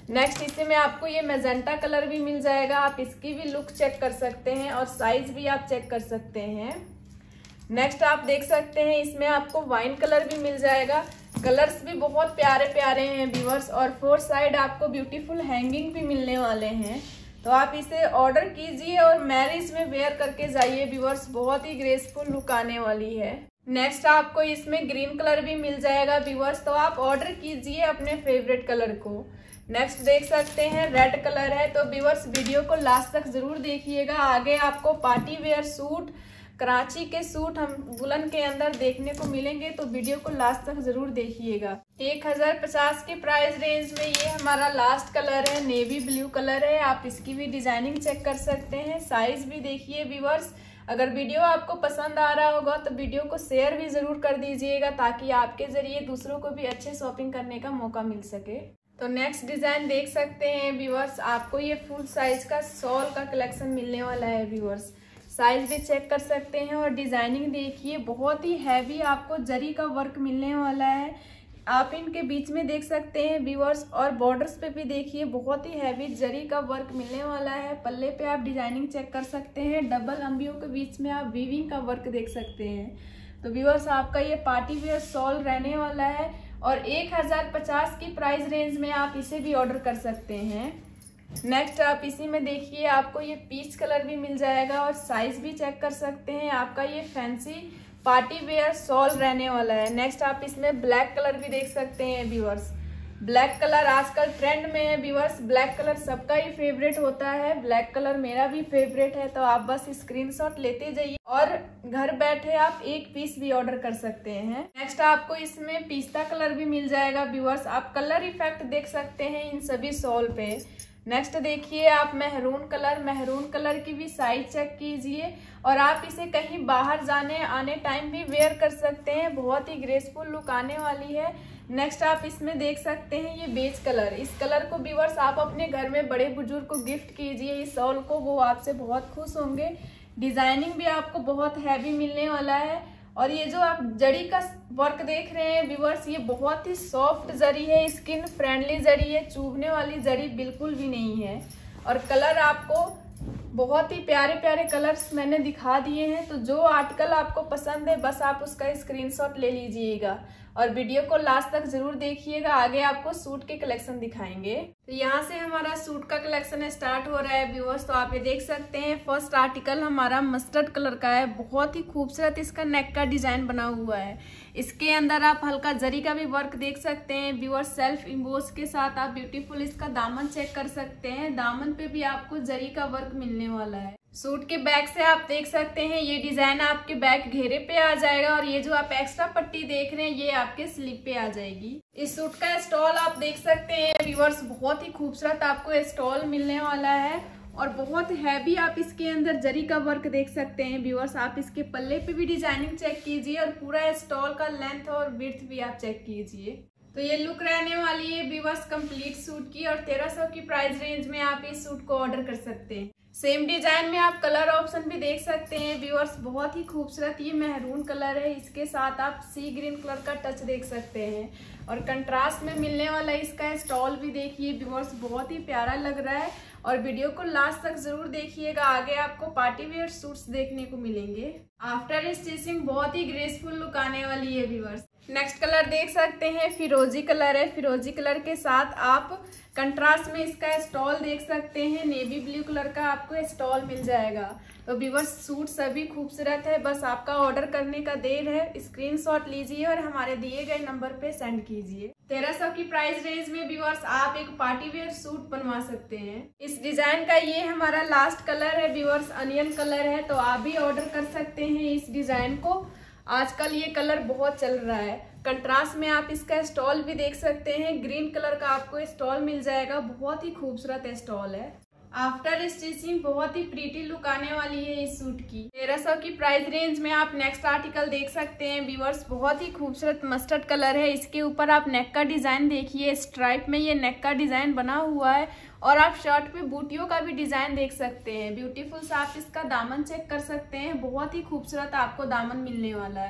[SPEAKER 2] नेक्स्ट इसी में आपको ये मैजेंटा कलर भी मिल जाएगा, आप इसकी भी लुक चेक कर सकते हैं और साइज भी आप चेक कर सकते हैं। नेक्स्ट आप देख सकते हैं इसमें आपको वाइन कलर भी मिल जाएगा। कलर्स भी बहुत प्यारे प्यारे हैं व्यूअर्स, और फोर साइड आपको ब्यूटीफुल हैंगिंग भी मिलने वाले हैं। तो आप इसे ऑर्डर कीजिए और मैरिज में वेयर करके जाइए व्यूअर्स, बहुत ही ग्रेसफुल लुक आने वाली है। नेक्स्ट आपको इसमें ग्रीन कलर भी मिल जाएगा व्यूअर्स, तो आप ऑर्डर कीजिए अपने फेवरेट कलर को। नेक्स्ट देख सकते हैं रेड कलर है, तो व्यूअर्स वीडियो को लास्ट तक जरूर देखिएगा। आगे आपको पार्टी वेयर सूट, कराची के सूट हम दुल्हन के अंदर देखने को मिलेंगे, तो वीडियो को लास्ट तक जरूर देखिएगा। एक हजार पचास के प्राइस रेंज में ये हमारा लास्ट कलर है, नेवी ब्लू कलर है। आप इसकी भी डिजाइनिंग चेक कर सकते हैं, साइज भी देखिए व्यूअर्स। अगर वीडियो आपको पसंद आ रहा होगा तो वीडियो को शेयर भी जरूर कर दीजिएगा, ताकि आपके जरिए दूसरों को भी अच्छे शॉपिंग करने का मौका मिल सके। तो नेक्स्ट डिजाइन देख सकते हैं व्यूअर्स, आपको ये फुल साइज का शॉल का कलेक्शन मिलने वाला है व्यूअर्स। साइज भी चेक कर सकते हैं और डिजाइनिंग देखिए, बहुत ही हैवी आपको जरी का वर्क मिलने वाला है। आप इनके बीच में देख सकते हैं व्यूअर्स, और बॉर्डर्स पे भी देखिए बहुत ही हैवी जरी का वर्क मिलने वाला है। पल्ले पे आप डिजाइनिंग चेक कर सकते हैं, डबल अंबियों के बीच में आप वीविंग का वर्क देख सकते हैं। तो व्यूअर्स आपका ये पार्टी वेयर शॉल रहने वाला है, और एक हजार पचास की प्राइस रेंज में आप इसे भी ऑर्डर कर सकते हैं। नेक्स्ट आप इसी में देखिए, आपको ये पीच कलर भी मिल जाएगा, और साइज भी चेक कर सकते हैं। आपका ये फैंसी पार्टी वेयर शॉल रहने वाला है। नेक्स्ट आप इसमें ब्लैक कलर भी देख सकते हैं व्यूअर्स। ब्लैक कलर आजकल ट्रेंड में है व्यूअर्स, ब्लैक कलर सबका ही फेवरेट होता है, ब्लैक कलर मेरा भी फेवरेट है। तो आप बस स्क्रीनशॉट लेते जाइए और घर बैठे आप एक पीस भी ऑर्डर कर सकते हैं। नेक्स्ट आपको इसमें पिस्ता कलर भी मिल जाएगा व्यूअर्स, आप कलर इफेक्ट देख सकते हैं इन सभी शॉल पे। नेक्स्ट देखिए आप मेहरून कलर, मेहरून कलर की भी साइज चेक कीजिए, और आप इसे कहीं बाहर जाने आने टाइम भी वेयर कर सकते हैं, बहुत ही ग्रेसफुल लुक आने वाली है। नेक्स्ट आप इसमें देख सकते हैं ये बेज कलर, इस कलर को व्यूअर्स आप अपने घर में बड़े बुजुर्ग को गिफ्ट कीजिए इस शॉल को, वो आपसे बहुत खुश होंगे। डिजाइनिंग भी आपको बहुत हैवी मिलने वाला है, और ये जो आप जरी का वर्क देख रहे हैं व्यूअर्स, ये बहुत ही सॉफ्ट जरी है, स्किन फ्रेंडली जरी है, चुभने वाली जरी बिल्कुल भी नहीं है। और कलर आपको बहुत ही प्यारे प्यारे कलर्स मैंने दिखा दिए हैं। तो जो आर्टिकल आपको पसंद है बस आप उसका स्क्रीनशॉट ले लीजिएगा, और वीडियो को लास्ट तक जरूर देखिएगा। आगे आपको सूट के कलेक्शन दिखाएंगे। तो यहाँ से हमारा सूट का कलेक्शन स्टार्ट हो रहा है व्यूअर्स। तो आप ये देख सकते हैं फर्स्ट आर्टिकल हमारा मस्टर्ड कलर का है, बहुत ही खूबसूरत इसका नेक का डिजाइन बना हुआ है। इसके अंदर आप हल्का जरी का भी वर्क देख सकते हैं व्यूअर्स, सेल्फ इम्बोस के साथ आप ब्यूटीफुल इसका दामन चेक कर सकते हैं, दामन पे भी आपको जरी का वर्क मिलने वाला है। सूट के बैक से आप देख सकते हैं ये डिजाइन आपके बैक घेरे पे आ जाएगा, और ये जो आप एक्स्ट्रा पट्टी देख रहे हैं ये आपके स्लीव पे आ जाएगी। इस सूट का स्टॉल आप देख सकते हैं व्यूअर्स, बहुत ही खूबसूरत आपको स्टॉल मिलने वाला है, और बहुत हैवी आप इसके अंदर जरी का वर्क देख सकते हैं व्यूअर्स। आप इसके पल्ले पे भी डिजाइनिंग चेक कीजिए, और पूरा स्टॉल का लेंथ और विड्थ भी आप चेक कीजिए। तो ये लुक रहने वाली है व्यूअर्स कंप्लीट सूट की, और तेरह सौ की प्राइस रेंज में आप इस सूट को ऑर्डर कर सकते हैं। सेम डिजाइन में आप कलर ऑप्शन भी देख सकते हैं व्यूअर्स, बहुत ही खूबसूरत ये मेहरून कलर है, इसके साथ आप सी ग्रीन कलर का टच देख सकते हैं, और कंट्रास्ट में मिलने वाला इसका स्टॉल भी देखिए व्यूअर्स, बहुत ही प्यारा लग रहा है। और वीडियो को लास्ट तक जरूर देखिएगा, आगे आपको पार्टी वेयर सूट्स देखने को मिलेंगे। आफ्टर स्टिचिंग बहुत ही ग्रेसफुल लुक आने वाली है व्यूअर्स। नेक्स्ट कलर देख सकते हैं फिरोजी कलर है, फिरोजी कलर के साथ आप कंट्रास्ट में इसका स्टॉल देख सकते हैं, नेवी ब्लू कलर का आपको स्टॉल मिल जाएगा। तो व्यूअर्स सूट सभी खूबसूरत है, बस आपका ऑर्डर करने का देर है। स्क्रीनशॉट लीजिए और हमारे दिए गए नंबर पे सेंड कीजिए। तेरह सौ की प्राइस रेंज में व्यूअर्स आप एक पार्टी वेयर सूट बनवा सकते हैं। इस डिजाइन का ये हमारा लास्ट कलर है व्यूअर्स, अनियन कलर है, तो आप भी ऑर्डर कर सकते हैं इस डिजाइन को। आजकल ये कलर बहुत चल रहा है। कंट्रास्ट में आप इसका स्टॉल भी देख सकते हैं, ग्रीन कलर का आपको स्टॉल मिल जाएगा, बहुत ही खूबसूरत स्टॉल है। आफ्टर स्टिचिंग बहुत ही प्रीटी लुक आने वाली है इस सूट की। तेरह सौ की प्राइस रेंज में आप नेक्स्ट आर्टिकल देख सकते हैं व्यूअर्स, बहुत ही खूबसूरत मस्टर्ड कलर है। इसके ऊपर आप नेक का डिजाइन देखिए, स्ट्राइप में ये नेक का डिजाइन बना हुआ है, और आप शर्ट पे बूटियों का भी डिजाइन देख सकते हैं। ब्यूटीफुल सा आप इसका दामन चेक कर सकते हैं, बहुत ही खूबसूरत आपको दामन मिलने वाला है।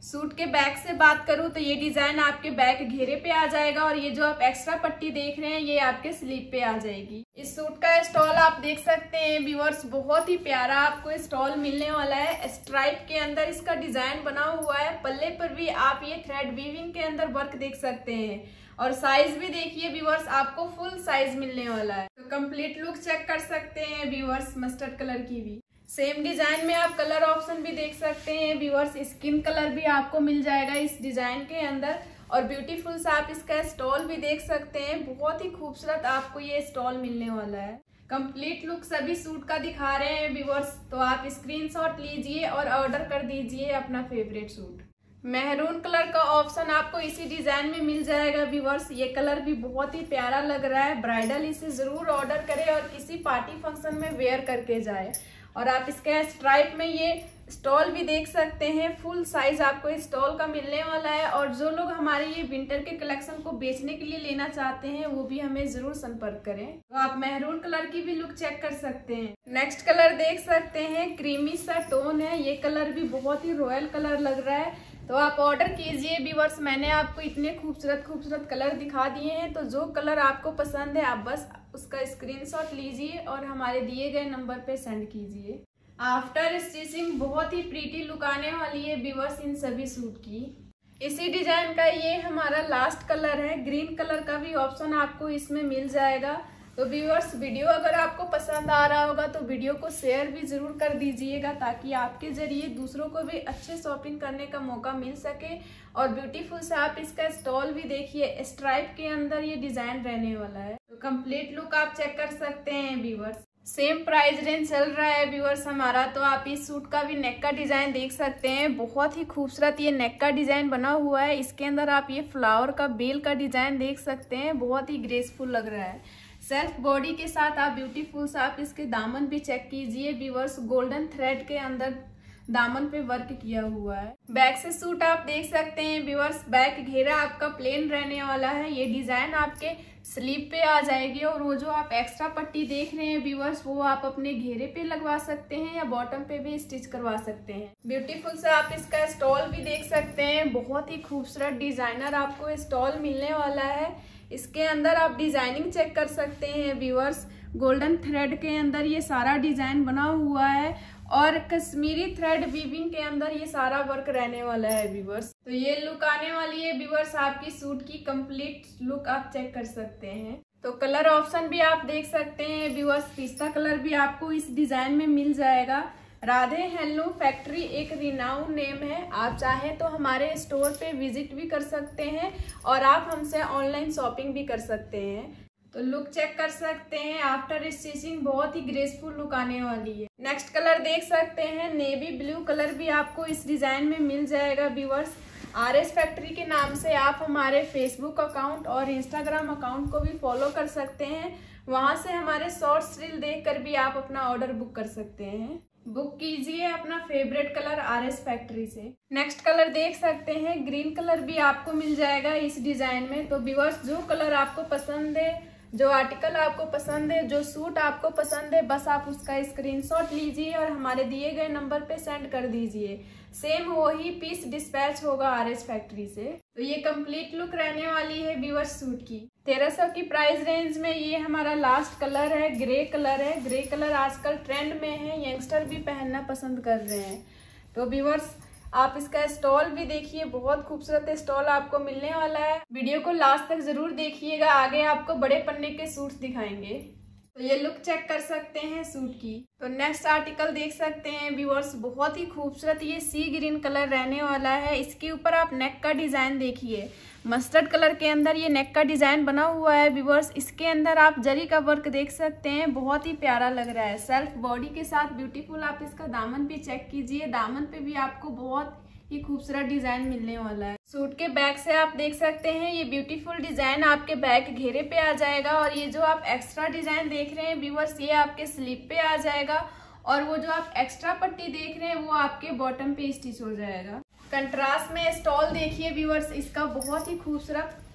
[SPEAKER 2] सूट के बैक से बात करूं तो ये डिजाइन आपके बैक घेरे पे आ जाएगा और ये जो आप एक्स्ट्रा पट्टी देख रहे हैं ये आपके स्लीव पे आ जाएगी। इस सूट का स्टॉल आप देख सकते हैं व्यूअर्स, बहुत ही प्यारा आपको स्टॉल मिलने वाला है। स्ट्राइप के अंदर इसका डिजाइन बना हुआ है। पल्ले पर भी आप ये थ्रेड वीविंग के अंदर वर्क देख सकते हैं और साइज भी देखिए व्यूअर्स, आपको फुल साइज मिलने वाला है। तो कंप्लीट लुक चेक कर सकते हैं व्यूअर्स, मस्टर्ड कलर की भी सेम डिजाइन में आप कलर ऑप्शन भी देख सकते हैं व्यूअर्स। स्किन कलर भी आपको मिल जाएगा इस डिजाइन के अंदर और ब्यूटीफुल सा आप इसका स्टॉल भी देख सकते हैं। बहुत ही खूबसूरत आपको ये स्टॉल मिलने वाला है। कंप्लीट लुक सभी सूट का दिखा रहे हैं व्यूअर्स, तो आप स्क्रीनशॉट लीजिए और ऑर्डर कर दीजिए अपना फेवरेट सूट। मेहरून कलर का ऑप्शन आपको इसी डिजाइन में मिल जाएगा व्यूअर्स। ये कलर भी बहुत ही प्यारा लग रहा है। ब्राइडल इसे जरूर ऑर्डर करें और किसी पार्टी फंक्शन में वेयर करके जाए। और आप इसके स्ट्राइप में ये स्टॉल भी देख सकते हैं, फुल साइज आपको इस स्टॉल का मिलने वाला है। और जो लोग हमारे ये विंटर के कलेक्शन को बेचने के लिए लेना चाहते हैं वो भी हमें जरूर संपर्क करें। तो आप मेहरून कलर की भी लुक चेक कर सकते हैं। नेक्स्ट कलर देख सकते हैं, क्रीमी सा टोन है। ये कलर भी बहुत ही रॉयल कलर लग रहा है, तो आप ऑर्डर कीजिए व्यूअर्स। मैंने आपको इतने खूबसूरत खूबसूरत कलर दिखा दिए हैं, तो जो कलर आपको पसंद है आप बस उसका स्क्रीनशॉट लीजिए और हमारे दिए गए नंबर पे सेंड कीजिए। आफ्टर स्टिचिंग बहुत ही प्रीटी लुक आने वाली है व्यूअर्स इन सभी सूट की। इसी डिजाइन का ये हमारा लास्ट कलर है। ग्रीन कलर का भी ऑप्शन आपको इसमें मिल जाएगा। तो व्यूअर्स, वीडियो अगर आपको पसंद आ रहा होगा तो वीडियो को शेयर भी जरूर कर दीजिएगा, ताकि आपके जरिए दूसरों को भी अच्छे शॉपिंग करने का मौका मिल सके। और ब्यूटीफुल से आप इसका स्टॉल भी देखिए, स्ट्राइप के अंदर ये डिजाइन रहने वाला है। तो कंप्लीट लुक आप चेक कर सकते हैं व्यूअर्स। सेम प्राइस रेंज चल रहा है व्यूअर्स हमारा। तो आप इस सूट का भी नेक का डिजाइन देख सकते हैं। बहुत ही खूबसूरत ये नेक का डिजाइन बना हुआ है। इसके अंदर आप ये फ्लावर का बेल का डिजाइन देख सकते हैं, बहुत ही ग्रेसफुल लग रहा है। सेल्फ बॉडी के साथ आप ब्यूटीफुल सा आप इसके दामन भी चेक कीजिए व्यूअर्स। गोल्डन थ्रेड के अंदर दामन पे वर्क किया हुआ है। बैक से सूट आप देख सकते हैं व्यूअर्स। बैक घेरा आपका प्लेन रहने वाला है। ये डिजाइन आपके स्लीव पे आ जाएगी और वो जो आप एक्स्ट्रा पट्टी देख रहे हैं व्यूअर्स, वो आप अपने घेरे पे लगवा सकते हैं या बॉटम पे भी स्टिच करवा सकते हैं। ब्यूटीफुल से आप इसका स्टॉल भी देख सकते हैं। बहुत ही खूबसूरत डिजाइनर आपको स्टॉल मिलने वाला है। इसके अंदर आप डिजाइनिंग चेक कर सकते हैं व्यूअर्स। गोल्डन थ्रेड के अंदर ये सारा डिजाइन बना हुआ है और कश्मीरी थ्रेड वीविंग के अंदर ये सारा वर्क रहने वाला है व्यूअर्स। तो ये लुक आने वाली है व्यूअर्स आपकी सूट की। कंप्लीट लुक आप चेक कर सकते हैं। तो कलर ऑप्शन भी आप देख सकते हैं व्यूअर्स। पिस्ता कलर भी आपको इस डिजाइन में मिल जाएगा। राधे हैंडलूम फैक्ट्री एक रिनाउंड नेम है। आप चाहें तो हमारे स्टोर पे विजिट भी कर सकते हैं और आप हमसे ऑनलाइन शॉपिंग भी कर सकते हैं। तो लुक चेक कर सकते हैं। आफ्टर स्टिचिंग बहुत ही ग्रेसफुल लुक आने वाली है। नेक्स्ट कलर देख सकते हैं, नेवी ब्लू कलर भी आपको इस डिजाइन में मिल जाएगा व्यूअर्स। आर एस फैक्ट्री के नाम से आप हमारे फेसबुक अकाउंट और इंस्टाग्राम अकाउंट को भी फॉलो कर सकते हैं। वहां से हमारे शॉर्ट्स रील देखकर भी आप अपना ऑर्डर बुक कर सकते हैं। बुक कीजिए अपना favourite colour R S factory से। नेक्स्ट कलर देख सकते हैं, ग्रीन कलर भी आपको मिल जाएगा इस डिजाइन में। तो व्यूअर्स, जो कलर आपको पसंद है, जो आर्टिकल आपको पसंद है, जो सूट आपको पसंद है, बस आप उसका स्क्रीनशॉट लीजिए और हमारे दिए गए नंबर पे सेंड कर दीजिए। सेम वही पीस डिस्पैच होगा आर एस फैक्ट्री से। तो ये कंप्लीट लुक रहने वाली है व्यूअर्स सूट की। तेरह सौ की प्राइस रेंज में ये हमारा लास्ट कलर है, ग्रे कलर है। ग्रे कलर आजकल ट्रेंड में है, यंगस्टर भी पहनना पसंद कर रहे हैं। तो व्यूअर्स, आप इसका स्टॉल भी देखिए, बहुत खूबसूरत स्टॉल आपको मिलने वाला है। वीडियो को लास्ट तक जरूर देखिएगा, आगे आपको बड़े पन्ने के सूट्स दिखाएंगे। तो ये लुक चेक कर सकते हैं सूट की। तो नेक्स्ट आर्टिकल देख सकते हैं व्यूअर्स, बहुत ही खूबसूरत ये सी ग्रीन कलर रहने वाला है। इसके ऊपर आप नेक का डिजाइन देखिए, मस्टर्ड कलर के अंदर ये नेक का डिजाइन बना हुआ है व्यूअर्स। इसके अंदर आप जरी का वर्क देख सकते हैं, बहुत ही प्यारा लग रहा है। सेल्फ बॉडी के साथ ब्यूटीफुल आप इसका दामन भी चेक कीजिए, दामन पे भी आपको बहुत ही खूबसूरत डिजाइन मिलने वाला है। सूट के बैक से आप देख सकते हैं, ये ब्यूटीफुल डिजाइन आपके बैक घेरे पे आ जाएगा और ये जो आप एक्स्ट्रा डिजाइन देख रहे हैं व्यूअर्स, ये आपके स्लीव पे आ जाएगा और वो जो आप एक्स्ट्रा पट्टी देख रहे हैं वो आपके बॉटम पे स्टिच हो जाएगा। कंट्रास्ट में स्टॉल देखिए व्यूअर्स, इसका बहुत ही खूबसूरत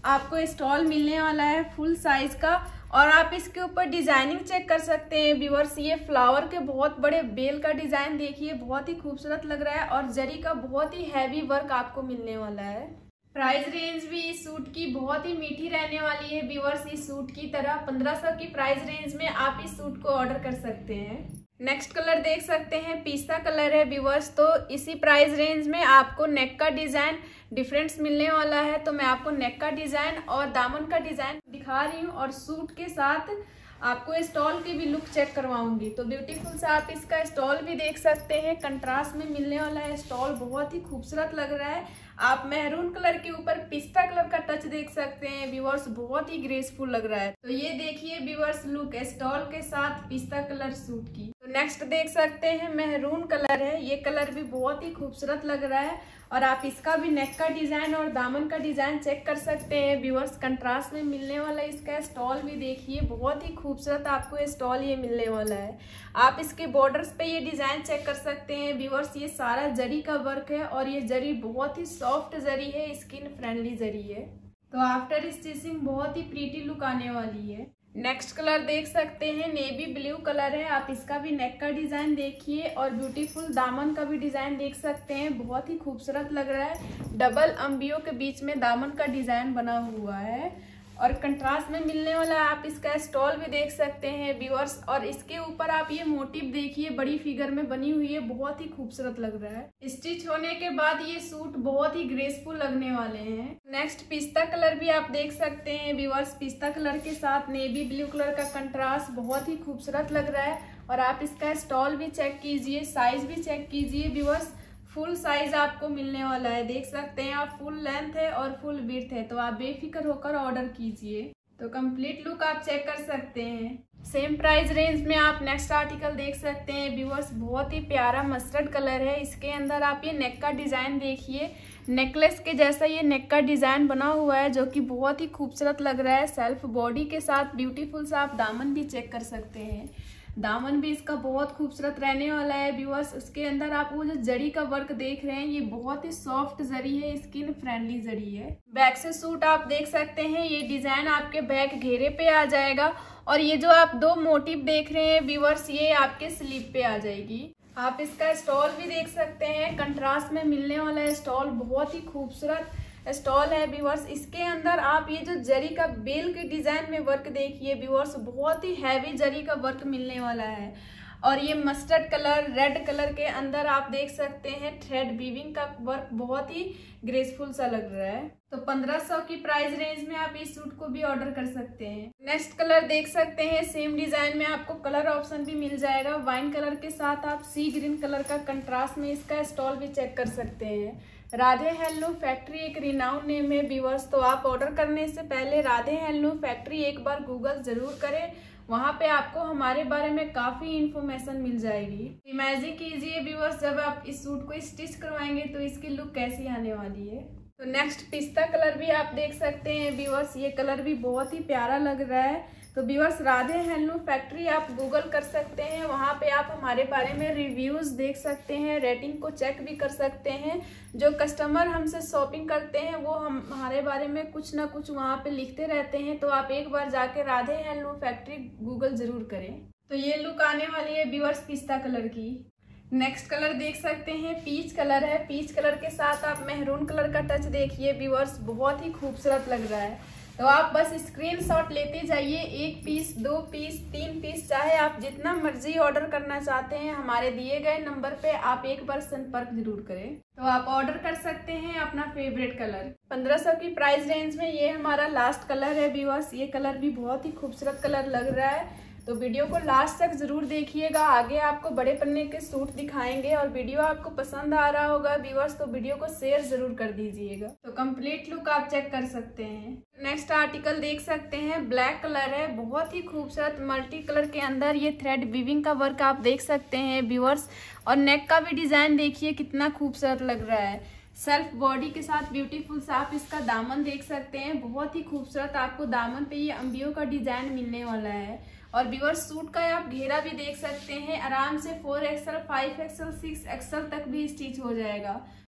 [SPEAKER 2] आपको स्टॉल मिलने वाला है फुल साइज का। और आप इसके ऊपर डिजाइनिंग चेक कर सकते हैं व्यूअर्स। ये फ्लावर के बहुत बड़े बेल का डिजाइन देखिए, बहुत ही खूबसूरत लग रहा है और जरी का बहुत ही हैवी वर्क आपको मिलने वाला है। प्राइस रेंज भी इस सूट की बहुत ही मीठी रहने वाली है व्यूअर्स। इस सूट की तरह पंद्रह सौ की प्राइस रेंज में आप इस सूट को ऑर्डर कर सकते हैं। नेक्स्ट कलर देख सकते हैं, पिस्ता कलर है व्यूअर्स। तो इसी प्राइस रेंज में आपको नेक का डिजाइन डिफरेंस मिलने वाला है। तो मैं आपको नेक का डिजाइन और दामन का डिजाइन दिखा रही हूँ और सूट के साथ आपको स्टॉल की भी लुक चेक करवाऊंगी। तो ब्यूटीफुल से आप इसका स्टॉल भी देख सकते हैं, कंट्रास्ट में मिलने वाला है स्टॉल, बहुत ही खूबसूरत लग रहा है। आप मेहरून कलर के ऊपर पिस्ता कलर का टच देख सकते हैं व्यूअर्स, बहुत ही ग्रेसफुल लग रहा है। तो ये देखिए व्यूअर्स लुक स्टॉल के साथ पिस्ता कलर सूट की। तो नेक्स्ट देख सकते हैं मेहरून कलर है, ये कलर भी बहुत ही खूबसूरत लग रहा है और आप इसका भी नेक का डिजाइन और दामन का डिजाइन चेक कर सकते हैं व्यूअर्स। कंट्रास्ट में मिलने वाला इसका स्टॉल भी देखिए, बहुत ही खूबसूरत आपको स्टॉल ये मिलने वाला है। आप इसके बॉर्डर्स पे ये डिजाइन चेक कर सकते हैं व्यूअर्स। ये सारा जरी का वर्क है और ये जरी बहुत ही सॉफ्ट जरी है, स्किन फ्रेंडली जरी है। तो आफ्टर स्टिचिंग बहुत ही प्रीटी लुक आने वाली है। नेक्स्ट कलर देख सकते हैं, नेवी ब्लू कलर है। आप इसका भी नेक का डिजाइन देखिए और ब्यूटीफुल दामन का भी डिजाइन देख सकते हैं, बहुत ही खूबसूरत लग रहा है। डबल अम्बियों के बीच में दामन का डिजाइन बना हुआ है और कंट्रास्ट में मिलने वाला आप इसका स्टॉल भी देख सकते हैं व्यूअर्स। और इसके ऊपर आप ये मोटिव देखिए, बड़ी फिगर में बनी हुई है, बहुत ही खूबसूरत लग रहा है। स्टिच होने के बाद ये सूट बहुत ही ग्रेसफुल लगने वाले हैं। नेक्स्ट पिस्ता कलर भी आप देख सकते हैं व्यूअर्स। पिस्ता कलर के साथ नेवी ब्लू कलर का कंट्रास्ट बहुत ही खूबसूरत लग रहा है और आप इसका स्टॉल भी चेक कीजिए, साइज भी चेक कीजिए व्यूअर्स। फुल साइज आपको मिलने वाला है, देख सकते हैं आप, फुल लेंथ है और फुल विड्थ है। तो आप बेफिक्र होकर ऑर्डर कीजिए। तो कंप्लीट लुक आप चेक कर सकते हैं। सेम प्राइस रेंज में आप नेक्स्ट आर्टिकल देख सकते हैं व्यूअर्स, बहुत ही प्यारा मस्टर्ड कलर है। इसके अंदर आप ये नेक का डिजाइन देखिए, नेकलेस के जैसा ये नेक का डिजाइन बना हुआ है जो कि बहुत ही खूबसूरत लग रहा है। सेल्फ बॉडी के साथ ब्यूटीफुल सा आप दामन भी चेक कर सकते हैं, दामन भी इसका बहुत खूबसूरत रहने वाला है व्यूअर्स। उसके अंदर आप वो जो जरी का वर्क देख रहे हैं, ये बहुत ही सॉफ्ट जरी है, स्किन फ्रेंडली जरी है। बैक से सूट आप देख सकते हैं, ये डिजाइन आपके बैक घेरे पे आ जाएगा और ये जो आप दो मोटिव देख रहे हैं व्यूअर्स, ये आपके स्लीव पे आ जाएगी। आप इसका स्टॉल भी देख सकते हैं, कंट्रास्ट में मिलने वाला है स्टॉल, बहुत ही खूबसूरत स्टॉल है व्यूअर्स। इसके अंदर आप ये जो जरी का बेल के डिजाइन में वर्क देखिए व्यूअर्स, बहुत ही हैवी जरी का वर्क मिलने वाला है। और ये मस्टर्ड कलर, रेड कलर के अंदर आप देख सकते हैं थ्रेड वीविंग का वर्क, बहुत ही ग्रेसफुल सा लग रहा है। तो पंद्रह सौ की प्राइस रेंज में आप इस सूट को भी ऑर्डर कर सकते हैं। नेक्स्ट कलर देख सकते हैं, सेम डिजाइन में आपको कलर ऑप्शन भी मिल जाएगा। वाइन कलर के साथ आप सी ग्रीन कलर का कंट्रास्ट में इसका स्टॉल भी चेक कर सकते हैं। राधे हैंडलूम फैक्ट्री एक रिनाउंड नेम है व्यूअर्स। तो आप ऑर्डर करने से पहले राधे हैंडलूम फैक्ट्री एक बार गूगल जरूर करें, वहाँ पे आपको हमारे बारे में काफी इंफॉर्मेशन मिल जाएगी। इमेजिन कीजिए व्यूअर्स, जब आप इस सूट को स्टिच करवाएंगे तो इसकी लुक कैसी आने वाली है। तो नेक्स्ट पिस्ता कलर भी आप देख सकते हैं व्यूअर्स, ये कलर भी बहुत ही प्यारा लग रहा है। तो व्यूअर्स राधे हैंडलूम फैक्ट्री आप गूगल कर सकते हैं, वहाँ पे आप हमारे बारे में रिव्यूज देख सकते हैं, रेटिंग को चेक भी कर सकते हैं। जो कस्टमर हमसे शॉपिंग करते हैं वो हम हमारे बारे में कुछ ना कुछ वहाँ पे लिखते रहते हैं। तो आप एक बार जाके राधे हैंडलूम फैक्ट्री गूगल जरूर करें। तो ये लुक आने वाली है व्यूअर्स पिस्ता कलर की। नेक्स्ट कलर देख सकते हैं, पीच कलर है। पीच कलर के साथ आप मेहरून कलर का टच देखिए व्यूअर्स, बहुत ही खूबसूरत लग रहा है। तो आप बस स्क्रीनशॉट लेते जाइए, एक पीस, दो पीस, तीन पीस, चाहे आप जितना मर्जी ऑर्डर करना चाहते हैं, हमारे दिए गए नंबर पे आप एक बार संपर्क जरूर करें। तो आप ऑर्डर कर सकते हैं अपना फेवरेट कलर। पंद्रह सौ की प्राइस रेंज में ये हमारा लास्ट कलर है व्यूअर्स। ये कलर भी बहुत ही खूबसूरत कलर लग रहा है। तो वीडियो को लास्ट तक जरूर देखिएगा, आगे आपको बड़े पन्ने के सूट दिखाएंगे। और वीडियो आपको पसंद आ रहा होगा व्यूअर्स तो वीडियो को शेयर जरूर कर दीजिएगा। तो कंप्लीट लुक आप चेक कर सकते हैं। नेक्स्ट आर्टिकल देख सकते हैं, ब्लैक कलर है, बहुत ही खूबसूरत मल्टी कलर के अंदर ये थ्रेड वीविंग का वर्क आप देख सकते हैं व्यूअर्स। और नेक का भी डिजाइन देखिए कितना खूबसूरत लग रहा है। सेल्फ बॉडी के साथ ब्यूटीफुल सा आप इसका दामन देख सकते हैं, बहुत ही खूबसूरत आपको दामन पे ये अंबियों का डिजाइन मिलने वाला है। और व्यूअर्स सूट का आप घेरा भी देख सकते हैं, आराम से four XL, five XL, six XL तक भी स्टिच हो जाएगा।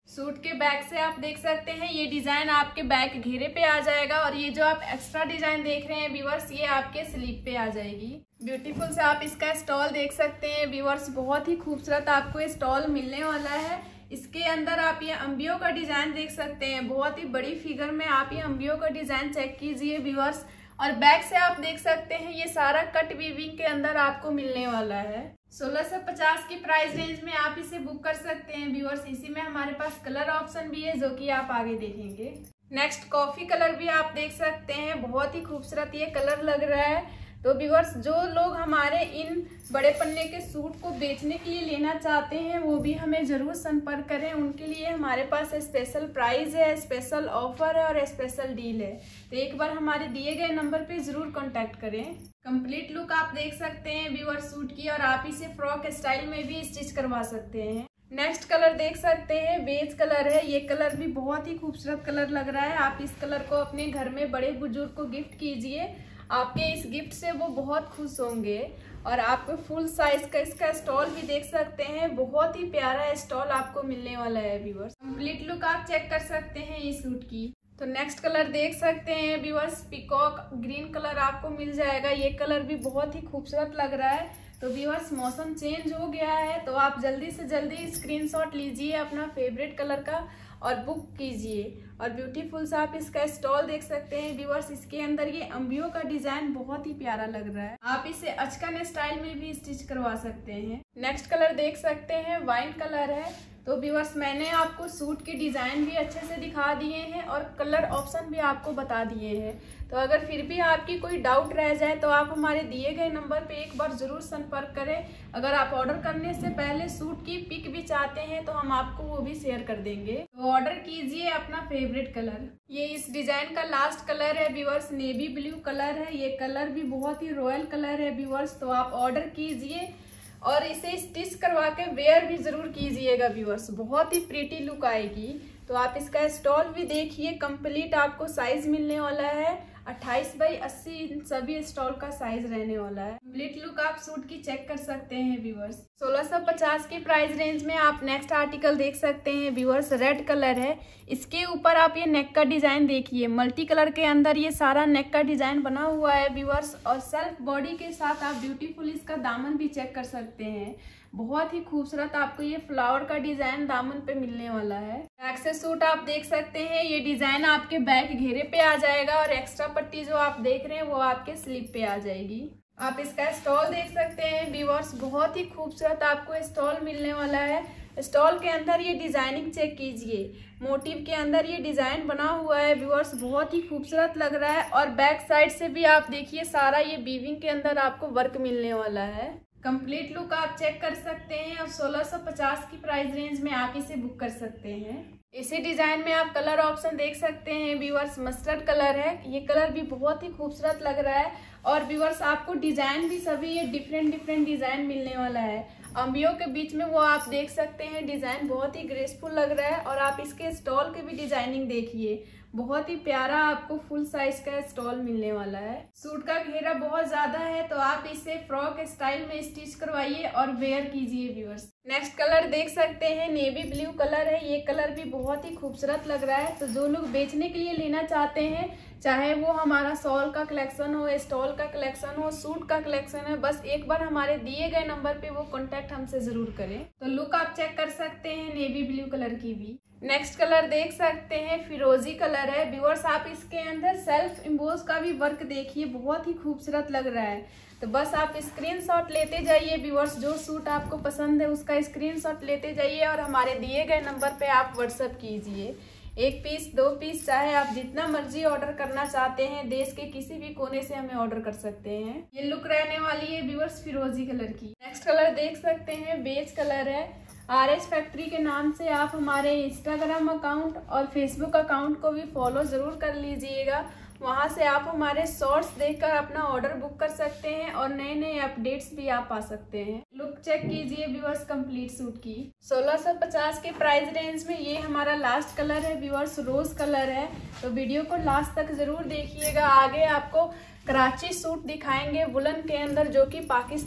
[SPEAKER 2] सूट के बैक से आप देख सकते हैं ये डिजाइन आपके बैक घेरे पे आ जाएगा और ये जो आप एक्स्ट्रा डिजाइन देख रहे हैं व्यूअर्स ये आपके स्लीव पे आ जाएगी। ब्यूटीफुल से आप इसका स्टॉल देख सकते हैं व्यूअर्स, बहुत ही खूबसूरत आपको ये स्टॉल मिलने वाला है। इसके अंदर आप ये अंबियों का डिजाइन देख सकते हैं, बहुत ही बड़ी फिगर में आप ये अंबियों का डिजाइन चेक कीजिए व्यूअर्स। और बैक से आप देख सकते हैं ये सारा कट वीविंग के अंदर आपको मिलने वाला है। सोलह सौ पचास की प्राइस रेंज में आप इसे बुक कर सकते हैं व्यूअर्स। इसी में हमारे पास कलर ऑप्शन भी है जो कि आप आगे देखेंगे। नेक्स्ट कॉफी कलर भी आप देख सकते हैं, बहुत ही खूबसूरत ये कलर लग रहा है। तो व्यूअर्स जो लोग हमारे इन बड़े पन्ने के सूट को बेचने के लिए लेना चाहते हैं वो भी हमें जरूर संपर्क करें। उनके लिए हमारे पास स्पेशल प्राइस है, स्पेशल ऑफर है और स्पेशल डील है। तो एक बार हमारे दिए गए नंबर पे जरूर कांटेक्ट करें। कंप्लीट लुक आप देख सकते हैं व्यूअर्स सूट की, और आप इसे फ्रॉक स्टाइल में भी स्टिच करवा सकते हैं। नेक्स्ट कलर देख सकते हैं, बेज कलर है। ये कलर भी बहुत ही खूबसूरत कलर लग रहा है। आप इस कलर को अपने घर में बड़े बुजुर्ग को गिफ्ट कीजिए, आपके इस गिफ्ट से वो बहुत खुश होंगे। और आपको फुल साइज का इसका स्टॉल भी देख सकते हैं, बहुत ही प्यारा स्टॉल आपको मिलने वाला है व्यूअर्स। कंप्लीट लुक आप चेक कर सकते हैं इस सूट की। तो नेक्स्ट कलर देख सकते हैं व्यूअर्स, पीकॉक ग्रीन कलर आपको मिल जाएगा। ये कलर भी बहुत ही खूबसूरत लग रहा है। तो व्यूअर्स मौसम चेंज हो गया है तो आप जल्दी से जल्दी स्क्रीनशॉट लीजिए अपना फेवरेट कलर का और बुक कीजिए। और ब्यूटीफुल सा आप इसका स्टॉल देख सकते हैं व्यूअर्स। इसके अंदर ये अंबियों का डिजाइन बहुत ही प्यारा लग रहा है। आप इसे अचकन स्टाइल में भी स्टिच करवा सकते हैं। नेक्स्ट कलर देख सकते हैं, वाइन कलर है। तो व्यूअर्स मैंने आपको सूट के डिजाइन भी अच्छे से दिखा दिए हैं और कलर ऑप्शन भी आपको बता दिए हैं। तो अगर फिर भी आपकी कोई डाउट रह जाए तो आप हमारे दिए गए नंबर पे एक बार जरूर संपर्क करें। अगर आप ऑर्डर करने से पहले सूट की पिक भी चाहते हैं तो हम आपको वो भी शेयर कर देंगे। तो ऑर्डर कीजिए अपना फेवरेट कलर। ये इस डिजाइन का लास्ट कलर है व्यूअर्स, नेवी ब्लू कलर है। ये कलर भी बहुत ही रॉयल कलर है व्यूअर्स। तो आप ऑर्डर कीजिए और इसे स्टिच करवा के वेयर भी जरूर कीजिएगा व्यूअर्स, बहुत ही प्रीटी लुक आएगी। तो आप इसका स्टॉल भी देखिए, कंप्लीट आपको साइज मिलने वाला है अट्ठाईस बाई अस्सी इंच सभी स्टॉल का साइज रहने वाला है। कंप्लीट लुक आप सूट की चेक कर सकते हैं व्यूअर्स। सोलह सौ पचास की प्राइस रेंज में आप नेक्स्ट आर्टिकल देख सकते हैं व्यूअर्स, रेड कलर है। इसके ऊपर आप ये नेक का डिजाइन देखिए, मल्टी कलर के अंदर ये सारा नेक का डिजाइन बना हुआ है व्यूअर्स। और सेल्फ बॉडी के साथ आप ब्यूटीफुल इसका दामन भी चेक कर सकते हैं, बहुत ही खूबसूरत आपको ये फ्लावर का डिजाइन दामन पे मिलने वाला है। बैक से सूट आप देख सकते हैं, ये डिजाइन आपके बैक घेरे पे आ जाएगा और एक्स्ट्रा पट्टी जो आप देख रहे हैं वो आपके स्लीव पे आ जाएगी। आप इसका स्टॉल देख सकते हैं व्यूअर्स, बहुत ही खूबसूरत आपको स्टॉल मिलने वाला है। स्टॉल के अंदर ये डिजाइनिंग चेक कीजिए, मोटिव के अंदर ये डिजाइन बना हुआ है व्यूअर्स, बहुत ही खूबसूरत लग रहा है। और बैक साइड से भी आप देखिए सारा ये वीविंग के अंदर आपको वर्क मिलने वाला है। कंप्लीट लुक आप चेक कर सकते हैं और सोलह सौ पचास की प्राइस रेंज में आप इसे बुक कर सकते हैं। इसी डिजाइन में आप कलर ऑप्शन देख सकते हैं व्यूअर्स, मस्टर्ड कलर है। ये कलर भी बहुत ही खूबसूरत लग रहा है। और व्यूअर्स आपको डिजाइन भी सभी ये डिफरेंट डिफरेंट डिजाइन मिलने वाला है। अंबियों के बीच में वो आप देख सकते हैं डिजाइन बहुत ही ग्रेसफुल लग रहा है। और आप इसके स्टॉल के भी डिजाइनिंग देखिए, बहुत ही प्यारा आपको फुल साइज का स्टॉल मिलने वाला है। सूट का घेरा बहुत ज्यादा है तो आप इसे फ्रॉक स्टाइल में स्टिच करवाइए और वेयर कीजिए व्यूअर्स। नेक्स्ट कलर देख सकते हैं, नेवी ब्लू कलर है। ये कलर भी बहुत ही खूबसूरत लग रहा है। तो जो लोग बेचने के लिए लेना चाहते हैं, चाहे वो हमारा शॉल का कलेक्शन हो, स्टॉल का कलेक्शन हो, सूट का कलेक्शन है, बस एक बार हमारे दिए गए नंबर पे वो कांटेक्ट हमसे जरूर करें। तो लुक आप चेक कर सकते हैं नेवी ब्लू कलर की भी। नेक्स्ट कलर देख सकते हैं, फिरोजी कलर है व्यूअर्स। आप इसके अंदर सेल्फ इम्बोस का भी वर्क देखिए, बहुत ही खूबसूरत लग रहा है। तो बस आप स्क्रीनशॉट लेते जाइए व्यूअर्स, जो सूट आपको पसंद है उसका स्क्रीनशॉट लेते जाइए और हमारे दिए गए नंबर पे आप व्हाट्सएप कीजिए। एक पीस, दो पीस, चाहे आप जितना मर्जी ऑर्डर करना चाहते हैं, देश के किसी भी कोने से हमें ऑर्डर कर सकते हैं। ये लुक रहने वाली है व्यूअर्स फिरोजी कलर की। नेक्स्ट कलर देख सकते हैं, बेज कलर है। आर एस फैक्ट्री के नाम से आप हमारे इंस्टाग्राम अकाउंट और फेसबुक अकाउंट को भी फॉलो जरूर कर लीजिएगा। वहां से आप हमारे शॉर्ट्स देखकर अपना ऑर्डर बुक कर सकते हैं और नए नए अपडेट्स भी आप पा सकते हैं। लुक चेक कीजिए व्यूअर्स कंप्लीट सूट की। सोलह सौ पचास के प्राइस रेंज में ये हमारा लास्ट कलर है व्यूअर्स, रोज कलर है। तो वीडियो को लास्ट तक जरूर देखिएगा। आगे आपको कराची सूट दिखाएंगे वुलन के अंदर, जो कि पाकिस्तानी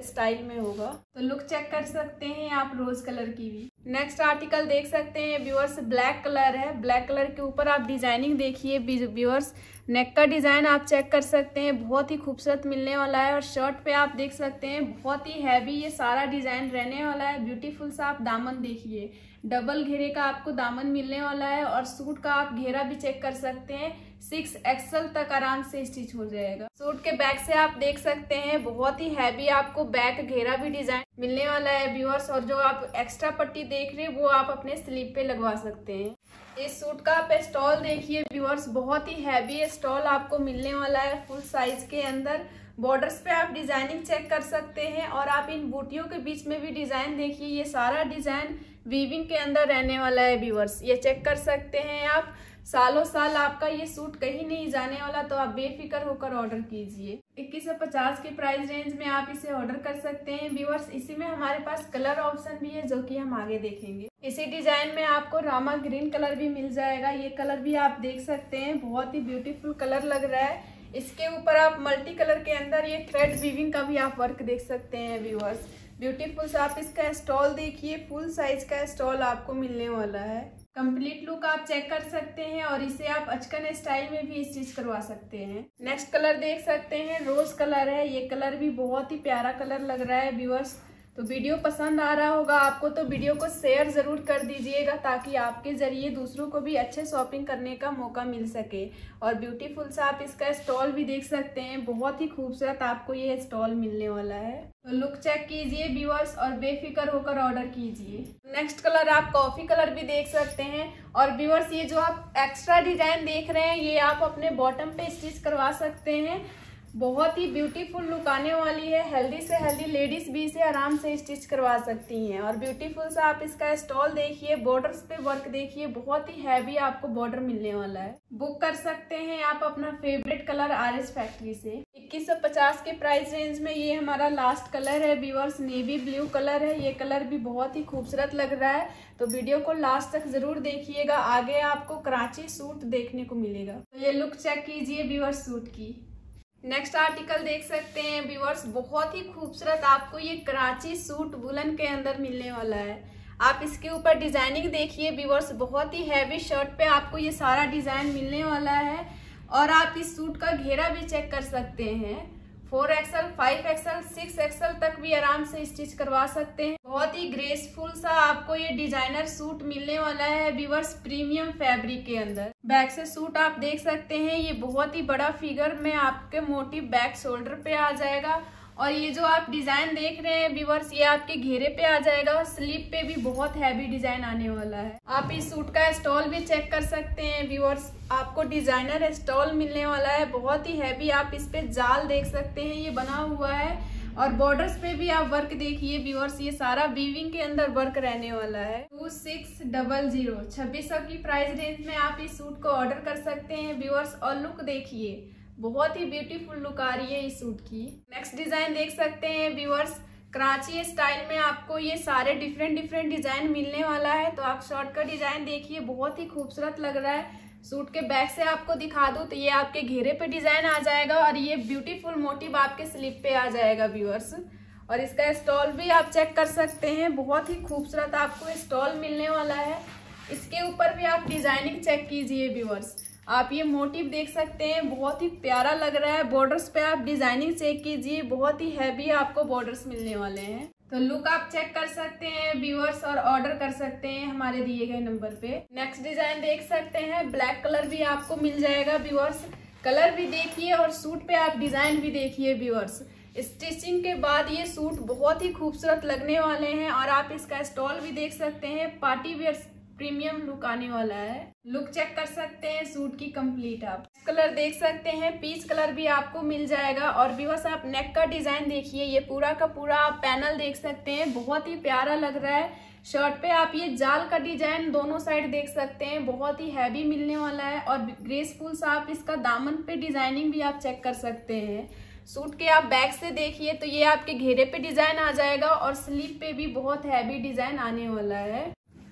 [SPEAKER 2] स्टाइल में होगा। तो लुक चेक कर सकते हैं आप रोज कलर की भी। नेक्स्ट आर्टिकल देख सकते हैं व्यूअर्स, ब्लैक कलर है। ब्लैक कलर के ऊपर आप डिजाइनिंग देखिए व्यूअर्स, नेक का डिजाइन आप चेक कर सकते हैं, बहुत ही खूबसूरत मिलने वाला है। और शर्ट पे आप देख सकते हैं बहुत ही हैवी ये सारा डिजाइन रहने वाला है। ब्यूटीफुल सा आप दामन देखिए, डबल घेरे का आपको दामन मिलने वाला है। और सूट का आप घेरा भी चेक कर सकते हैं, सिक्स एक्सल तक आराम से स्टिच हो जाएगा। सूट के बैक से आप देख सकते हैं बहुत ही हैवी आपको बैक घेरा भी डिजाइन मिलने वाला है व्यूअर्स। और जो आप एक्स्ट्रा पट्टी देख रहे हैं वो आप अपने स्लीव पे लगवा सकते हैं। इस सूट का आप स्टॉल देखिए व्यूअर्स, बहुत ही हैवी स्टॉल आपको मिलने वाला है फुल साइज के अंदर। बॉर्डर्स पे आप डिजाइनिंग चेक कर सकते हैं। और आप इन बूटियों के बीच में भी डिजाइन देखिए, ये सारा डिजाइन वीविंग के अंदर रहने वाला है व्यूअर्स, ये चेक कर सकते हैं आप। सालों साल आपका ये सूट कहीं नहीं जाने वाला, तो आप बेफिक्र होकर ऑर्डर कीजिए। इक्कीस सौ पचास के प्राइस रेंज में आप इसे ऑर्डर कर सकते हैं व्यूअर्स। इसी में हमारे पास कलर ऑप्शन भी है जो कि हम आगे देखेंगे। इसी डिजाइन में आपको रामा ग्रीन कलर भी मिल जाएगा, ये कलर भी आप देख सकते हैं, बहुत ही ब्यूटीफुल कलर लग रहा है। इसके ऊपर आप मल्टी कलर के अंदर ये थ्रेड वीविंग का भी आप वर्क देख सकते हैं व्यूअर्स, ब्यूटीफुल सा। आप इसका स्टॉल देखिए, फुल साइज का स्टॉल आपको मिलने वाला है। कंप्लीट लुक आप चेक कर सकते हैं और इसे आप अचकन स्टाइल में भी स्टिच करवा सकते हैं। नेक्स्ट कलर देख सकते हैं, रोज कलर है। ये कलर भी बहुत ही प्यारा कलर लग रहा है व्यूअर्स। तो वीडियो पसंद आ रहा होगा आपको तो वीडियो को शेयर जरूर कर दीजिएगा, ताकि आपके जरिए दूसरों को भी अच्छे शॉपिंग करने का मौका मिल सके। और ब्यूटीफुल सा आप इसका स्टॉल भी देख सकते हैं, बहुत ही खूबसूरत आपको ये स्टॉल मिलने वाला है। तो लुक चेक कीजिए व्यूअर्स और बेफिक्र होकर ऑर्डर कीजिए। नेक्स्ट कलर आप कॉफी कलर भी देख सकते हैं। और व्यूअर्स ये जो आप एक्स्ट्रा डिजाइन देख रहे हैं ये आप अपने बॉटम पे स्टिच करवा सकते हैं, बहुत ही ब्यूटीफुल लुक आने वाली है। हेल्दी से हेल्दी लेडीज भी इसे आराम से स्टिच करवा सकती हैं। और ब्यूटीफुल सा आप इसका स्टॉल देखिए, बॉर्डर्स पे वर्क देखिए, बहुत ही हैवी आपको बॉर्डर मिलने वाला है। बुक कर सकते हैं आप अपना favourite colour R S factory से। इक्कीस सौ पचास के प्राइस रेंज में ये हमारा लास्ट कलर है व्यूअर्स, नेवी ब्लू कलर है। ये कलर भी बहुत ही खूबसूरत लग रहा है, तो वीडियो को लास्ट तक जरूर देखिएगा, आगे आपको कराची सूट देखने को मिलेगा। तो ये लुक चेक कीजिए व्यूअर्स सूट की। नेक्स्ट आर्टिकल देख सकते हैं व्यूअर्स, बहुत ही खूबसूरत आपको ये कराची सूट वुलन के अंदर मिलने वाला है। आप इसके ऊपर डिजाइनिंग देखिए व्यूअर्स, बहुत ही हैवी शर्ट पे आपको ये सारा डिजाइन मिलने वाला है। और आप इस सूट का घेरा भी चेक कर सकते हैं, four XL, five XL, six XL तक भी आराम से स्टिच करवा सकते हैं। बहुत ही ग्रेसफुल सा आपको ये डिजाइनर सूट मिलने वाला है व्यूअर्स, प्रीमियम फैब्रिक के अंदर। बैक से सूट आप देख सकते हैं, ये बहुत ही बड़ा फिगर में आपके मोटिव बैक शोल्डर पे आ जाएगा। और ये जो आप डिजाइन देख रहे हैं व्यूअर्स, ये आपके घेरे पे आ जाएगा और स्लीव पे भी बहुत हैवी डिजाइन आने वाला है। आप इस सूट का स्टॉल भी चेक कर सकते हैं व्यूअर्स, आपको डिजाइनर स्टॉल मिलने वाला है, बहुत ही हैवी। आप इस पे जाल देख सकते हैं, ये बना हुआ है। और बॉर्डर्स पे भी आप वर्क देखिए व्यूअर्स, ये सारा वीविंग के अंदर वर्क रहने वाला है। टू सिक्स डबल जीरो छब्बीस सौ की प्राइस रेंज में आप इस सूट को ऑर्डर कर सकते हैं व्यूअर्स। और लुक देखिए, बहुत ही ब्यूटीफुल लुक आ रही है इस सूट की। नेक्स्ट डिजाइन देख सकते हैं व्यूअर्स, कराची स्टाइल में आपको ये सारे डिफरेंट डिफरेंट डिजाइन मिलने वाला है। तो आप शर्ट का डिजाइन देखिए, बहुत ही खूबसूरत लग रहा है। सूट के बैक से आपको दिखा दूं तो ये आपके घेरे पे डिजाइन आ जाएगा और ये ब्यूटीफुल मोटिव आपके स्लीव पे आ जाएगा व्यूअर्स। और इसका स्टॉल भी आप चेक कर सकते हैं, बहुत ही खूबसूरत आपको स्टॉल मिलने वाला है। इसके ऊपर भी आप डिजाइनिंग चेक कीजिए व्यूअर्स, आप ये मोटिव देख सकते हैं, बहुत ही प्यारा लग रहा है। बॉर्डर्स पे आप डिजाइनिंग चेक कीजिए, बहुत ही हैवी आपको बॉर्डर्स मिलने वाले हैं। तो लुक आप चेक कर सकते हैं व्यूअर्स और ऑर्डर कर सकते हैं हमारे दिए गए नंबर पे। नेक्स्ट डिजाइन देख सकते हैं, ब्लैक कलर भी आपको मिल जाएगा व्यूअर्स। कलर भी देखिए और सूट पे आप डिजाइन भी देखिए व्यूअर्स। स्टिचिंग के बाद ये सूट बहुत ही खूबसूरत लगने वाले हैं। और आप इसका स्टॉल भी देख सकते हैं, पार्टी वेयर प्रीमियम लुक आने वाला है। लुक चेक कर सकते हैं सूट की कंप्लीट। आप कलर देख सकते हैं, पीच कलर भी आपको मिल जाएगा। और व्यूअर्स आप नेक का डिजाइन देखिए, ये पूरा का पूरा आप पैनल देख सकते हैं, बहुत ही प्यारा लग रहा है। शर्ट पे आप ये जाल का डिजाइन दोनों साइड देख सकते हैं, बहुत ही हैवी मिलने वाला है। और ग्रेसफुल सा आप इसका दामन पे डिजाइनिंग भी आप चेक कर सकते हैं। सूट के आप बैक से देखिए तो ये आपके घेरे पे डिजाइन आ जाएगा और स्लीव पे भी बहुत हैवी डिजाइन आने वाला है।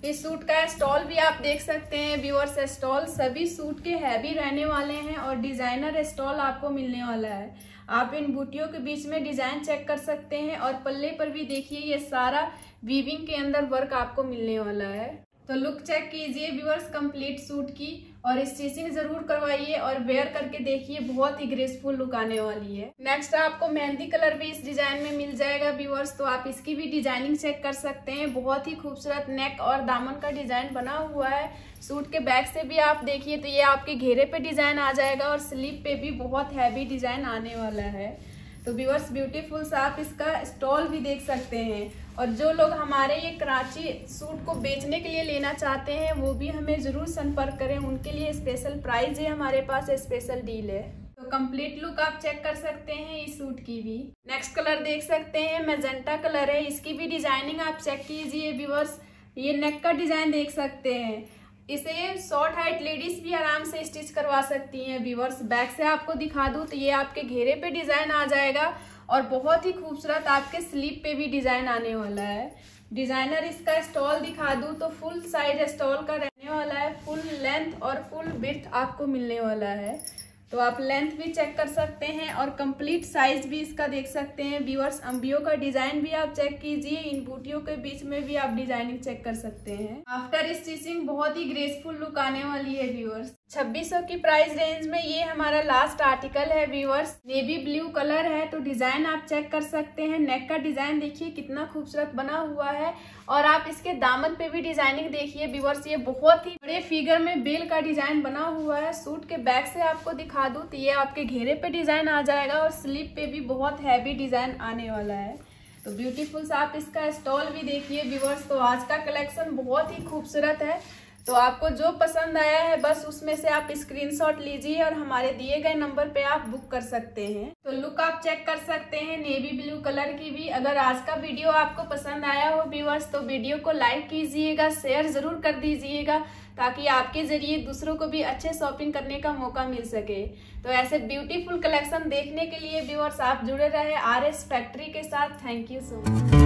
[SPEAKER 2] इस सूट का स्टॉल भी आप देख सकते हैं व्यूअर्स। स्टॉल सभी सूट के हैवी रहने वाले हैं और डिजाइनर स्टॉल आपको मिलने वाला है। आप इन बूटियों के बीच में डिजाइन चेक कर सकते हैं और पल्ले पर भी देखिए ये सारा वीविंग के अंदर वर्क आपको मिलने वाला है। तो लुक चेक कीजिए व्यूअर्स कंप्लीट सूट की और स्टिचिंग जरूर करवाइए और वेयर करके देखिए, बहुत ही ग्रेसफुल लुक आने वाली है। नेक्स्ट आपको मेहंदी कलर भी इस डिजाइन में मिल जाएगा व्यूअर्स, तो आप इसकी भी डिजाइनिंग चेक कर सकते हैं। बहुत ही खूबसूरत नेक और दामन का डिजाइन बना हुआ है। सूट के बैक से भी आप देखिए तो ये आपके घेरे पे डिजाइन आ जाएगा और स्लीव पे भी बहुत हैवी डिजाइन आने वाला है। तो व्यूअर्स ब्यूटीफुल सा आप इसका स्टॉल भी देख सकते हैं। और जो लोग हमारे ये कराची सूट को बेचने के लिए लेना चाहते हैं वो भी हमें जरूर संपर्क करें, उनके लिए स्पेशल प्राइस है, हमारे पास स्पेशल डील है। तो कंप्लीट लुक आप चेक कर सकते हैं इस सूट की भी। नेक्स्ट कलर देख सकते हैं मैजेंटा कलर है, इसकी भी डिजाइनिंग आप चेक कीजिए व्यूअर्स। ये नेक का डिजाइन देख सकते हैं, इसे शॉर्ट हाइट लेडीज भी आराम से स्टिच करवा सकती हैं व्यूअर्स। बैक से आपको दिखा दूं तो ये आपके घेरे पे डिजाइन आ जाएगा और बहुत ही खूबसूरत आपके स्लीव पे भी डिजाइन आने वाला है। डिजाइनर इसका स्टॉल दिखा दूं तो फुल साइज स्टॉल का रहने वाला है, फुल लेंथ और फुल विड्थ आपको मिलने वाला है। तो आप लेंथ भी चेक कर सकते हैं और कंप्लीट साइज भी इसका देख सकते हैं व्यूअर्स। अम्बियों का डिजाइन भी आप चेक कीजिए, इन बूटियों के बीच में भी आप डिजाइनिंग चेक कर सकते हैं। आफ्टर स्टिचिंग बहुत ही ग्रेसफुल लुक आने वाली है व्यूअर्स। छब्बीस सौ की प्राइस रेंज में ये हमारा लास्ट आर्टिकल है व्यूअर्स। नेवी ब्लू कलर है, तो डिजाइन आप चेक कर सकते हैं। नेक का डिजाइन देखिए कितना खूबसूरत बना हुआ है और आप इसके दामन पे भी डिजाइनिंग देखिए व्यूअर्स। ये बहुत ही बड़े फिगर में बेल का डिजाइन बना हुआ है। सूट के बैक से आपको दिखा दूं तो ये आपके घेरे पे डिजाइन आ जाएगा और स्लीव पे भी बहुत हैवी डिजाइन आने वाला है। तो ब्यूटीफुल सा आप इसका स्टॉल भी देखिए व्यूअर्स। तो आज का कलेक्शन बहुत ही खूबसूरत है, तो आपको जो पसंद आया है बस उसमें से आप स्क्रीनशॉट लीजिए और हमारे दिए गए नंबर पे आप बुक कर सकते हैं। तो लुक आप चेक कर सकते हैं नेवी ब्लू कलर की भी। अगर आज का वीडियो आपको पसंद आया हो व्यूअर्स तो वीडियो को लाइक कीजिएगा, शेयर जरूर कर दीजिएगा ताकि आपके जरिए दूसरों को भी अच्छे शॉपिंग करने का मौका मिल सके। तो ऐसे ब्यूटीफुल कलेक्शन देखने के लिए व्यूअर्स आप जुड़े रहे आर एस फैक्ट्री के साथ। Thank you so much.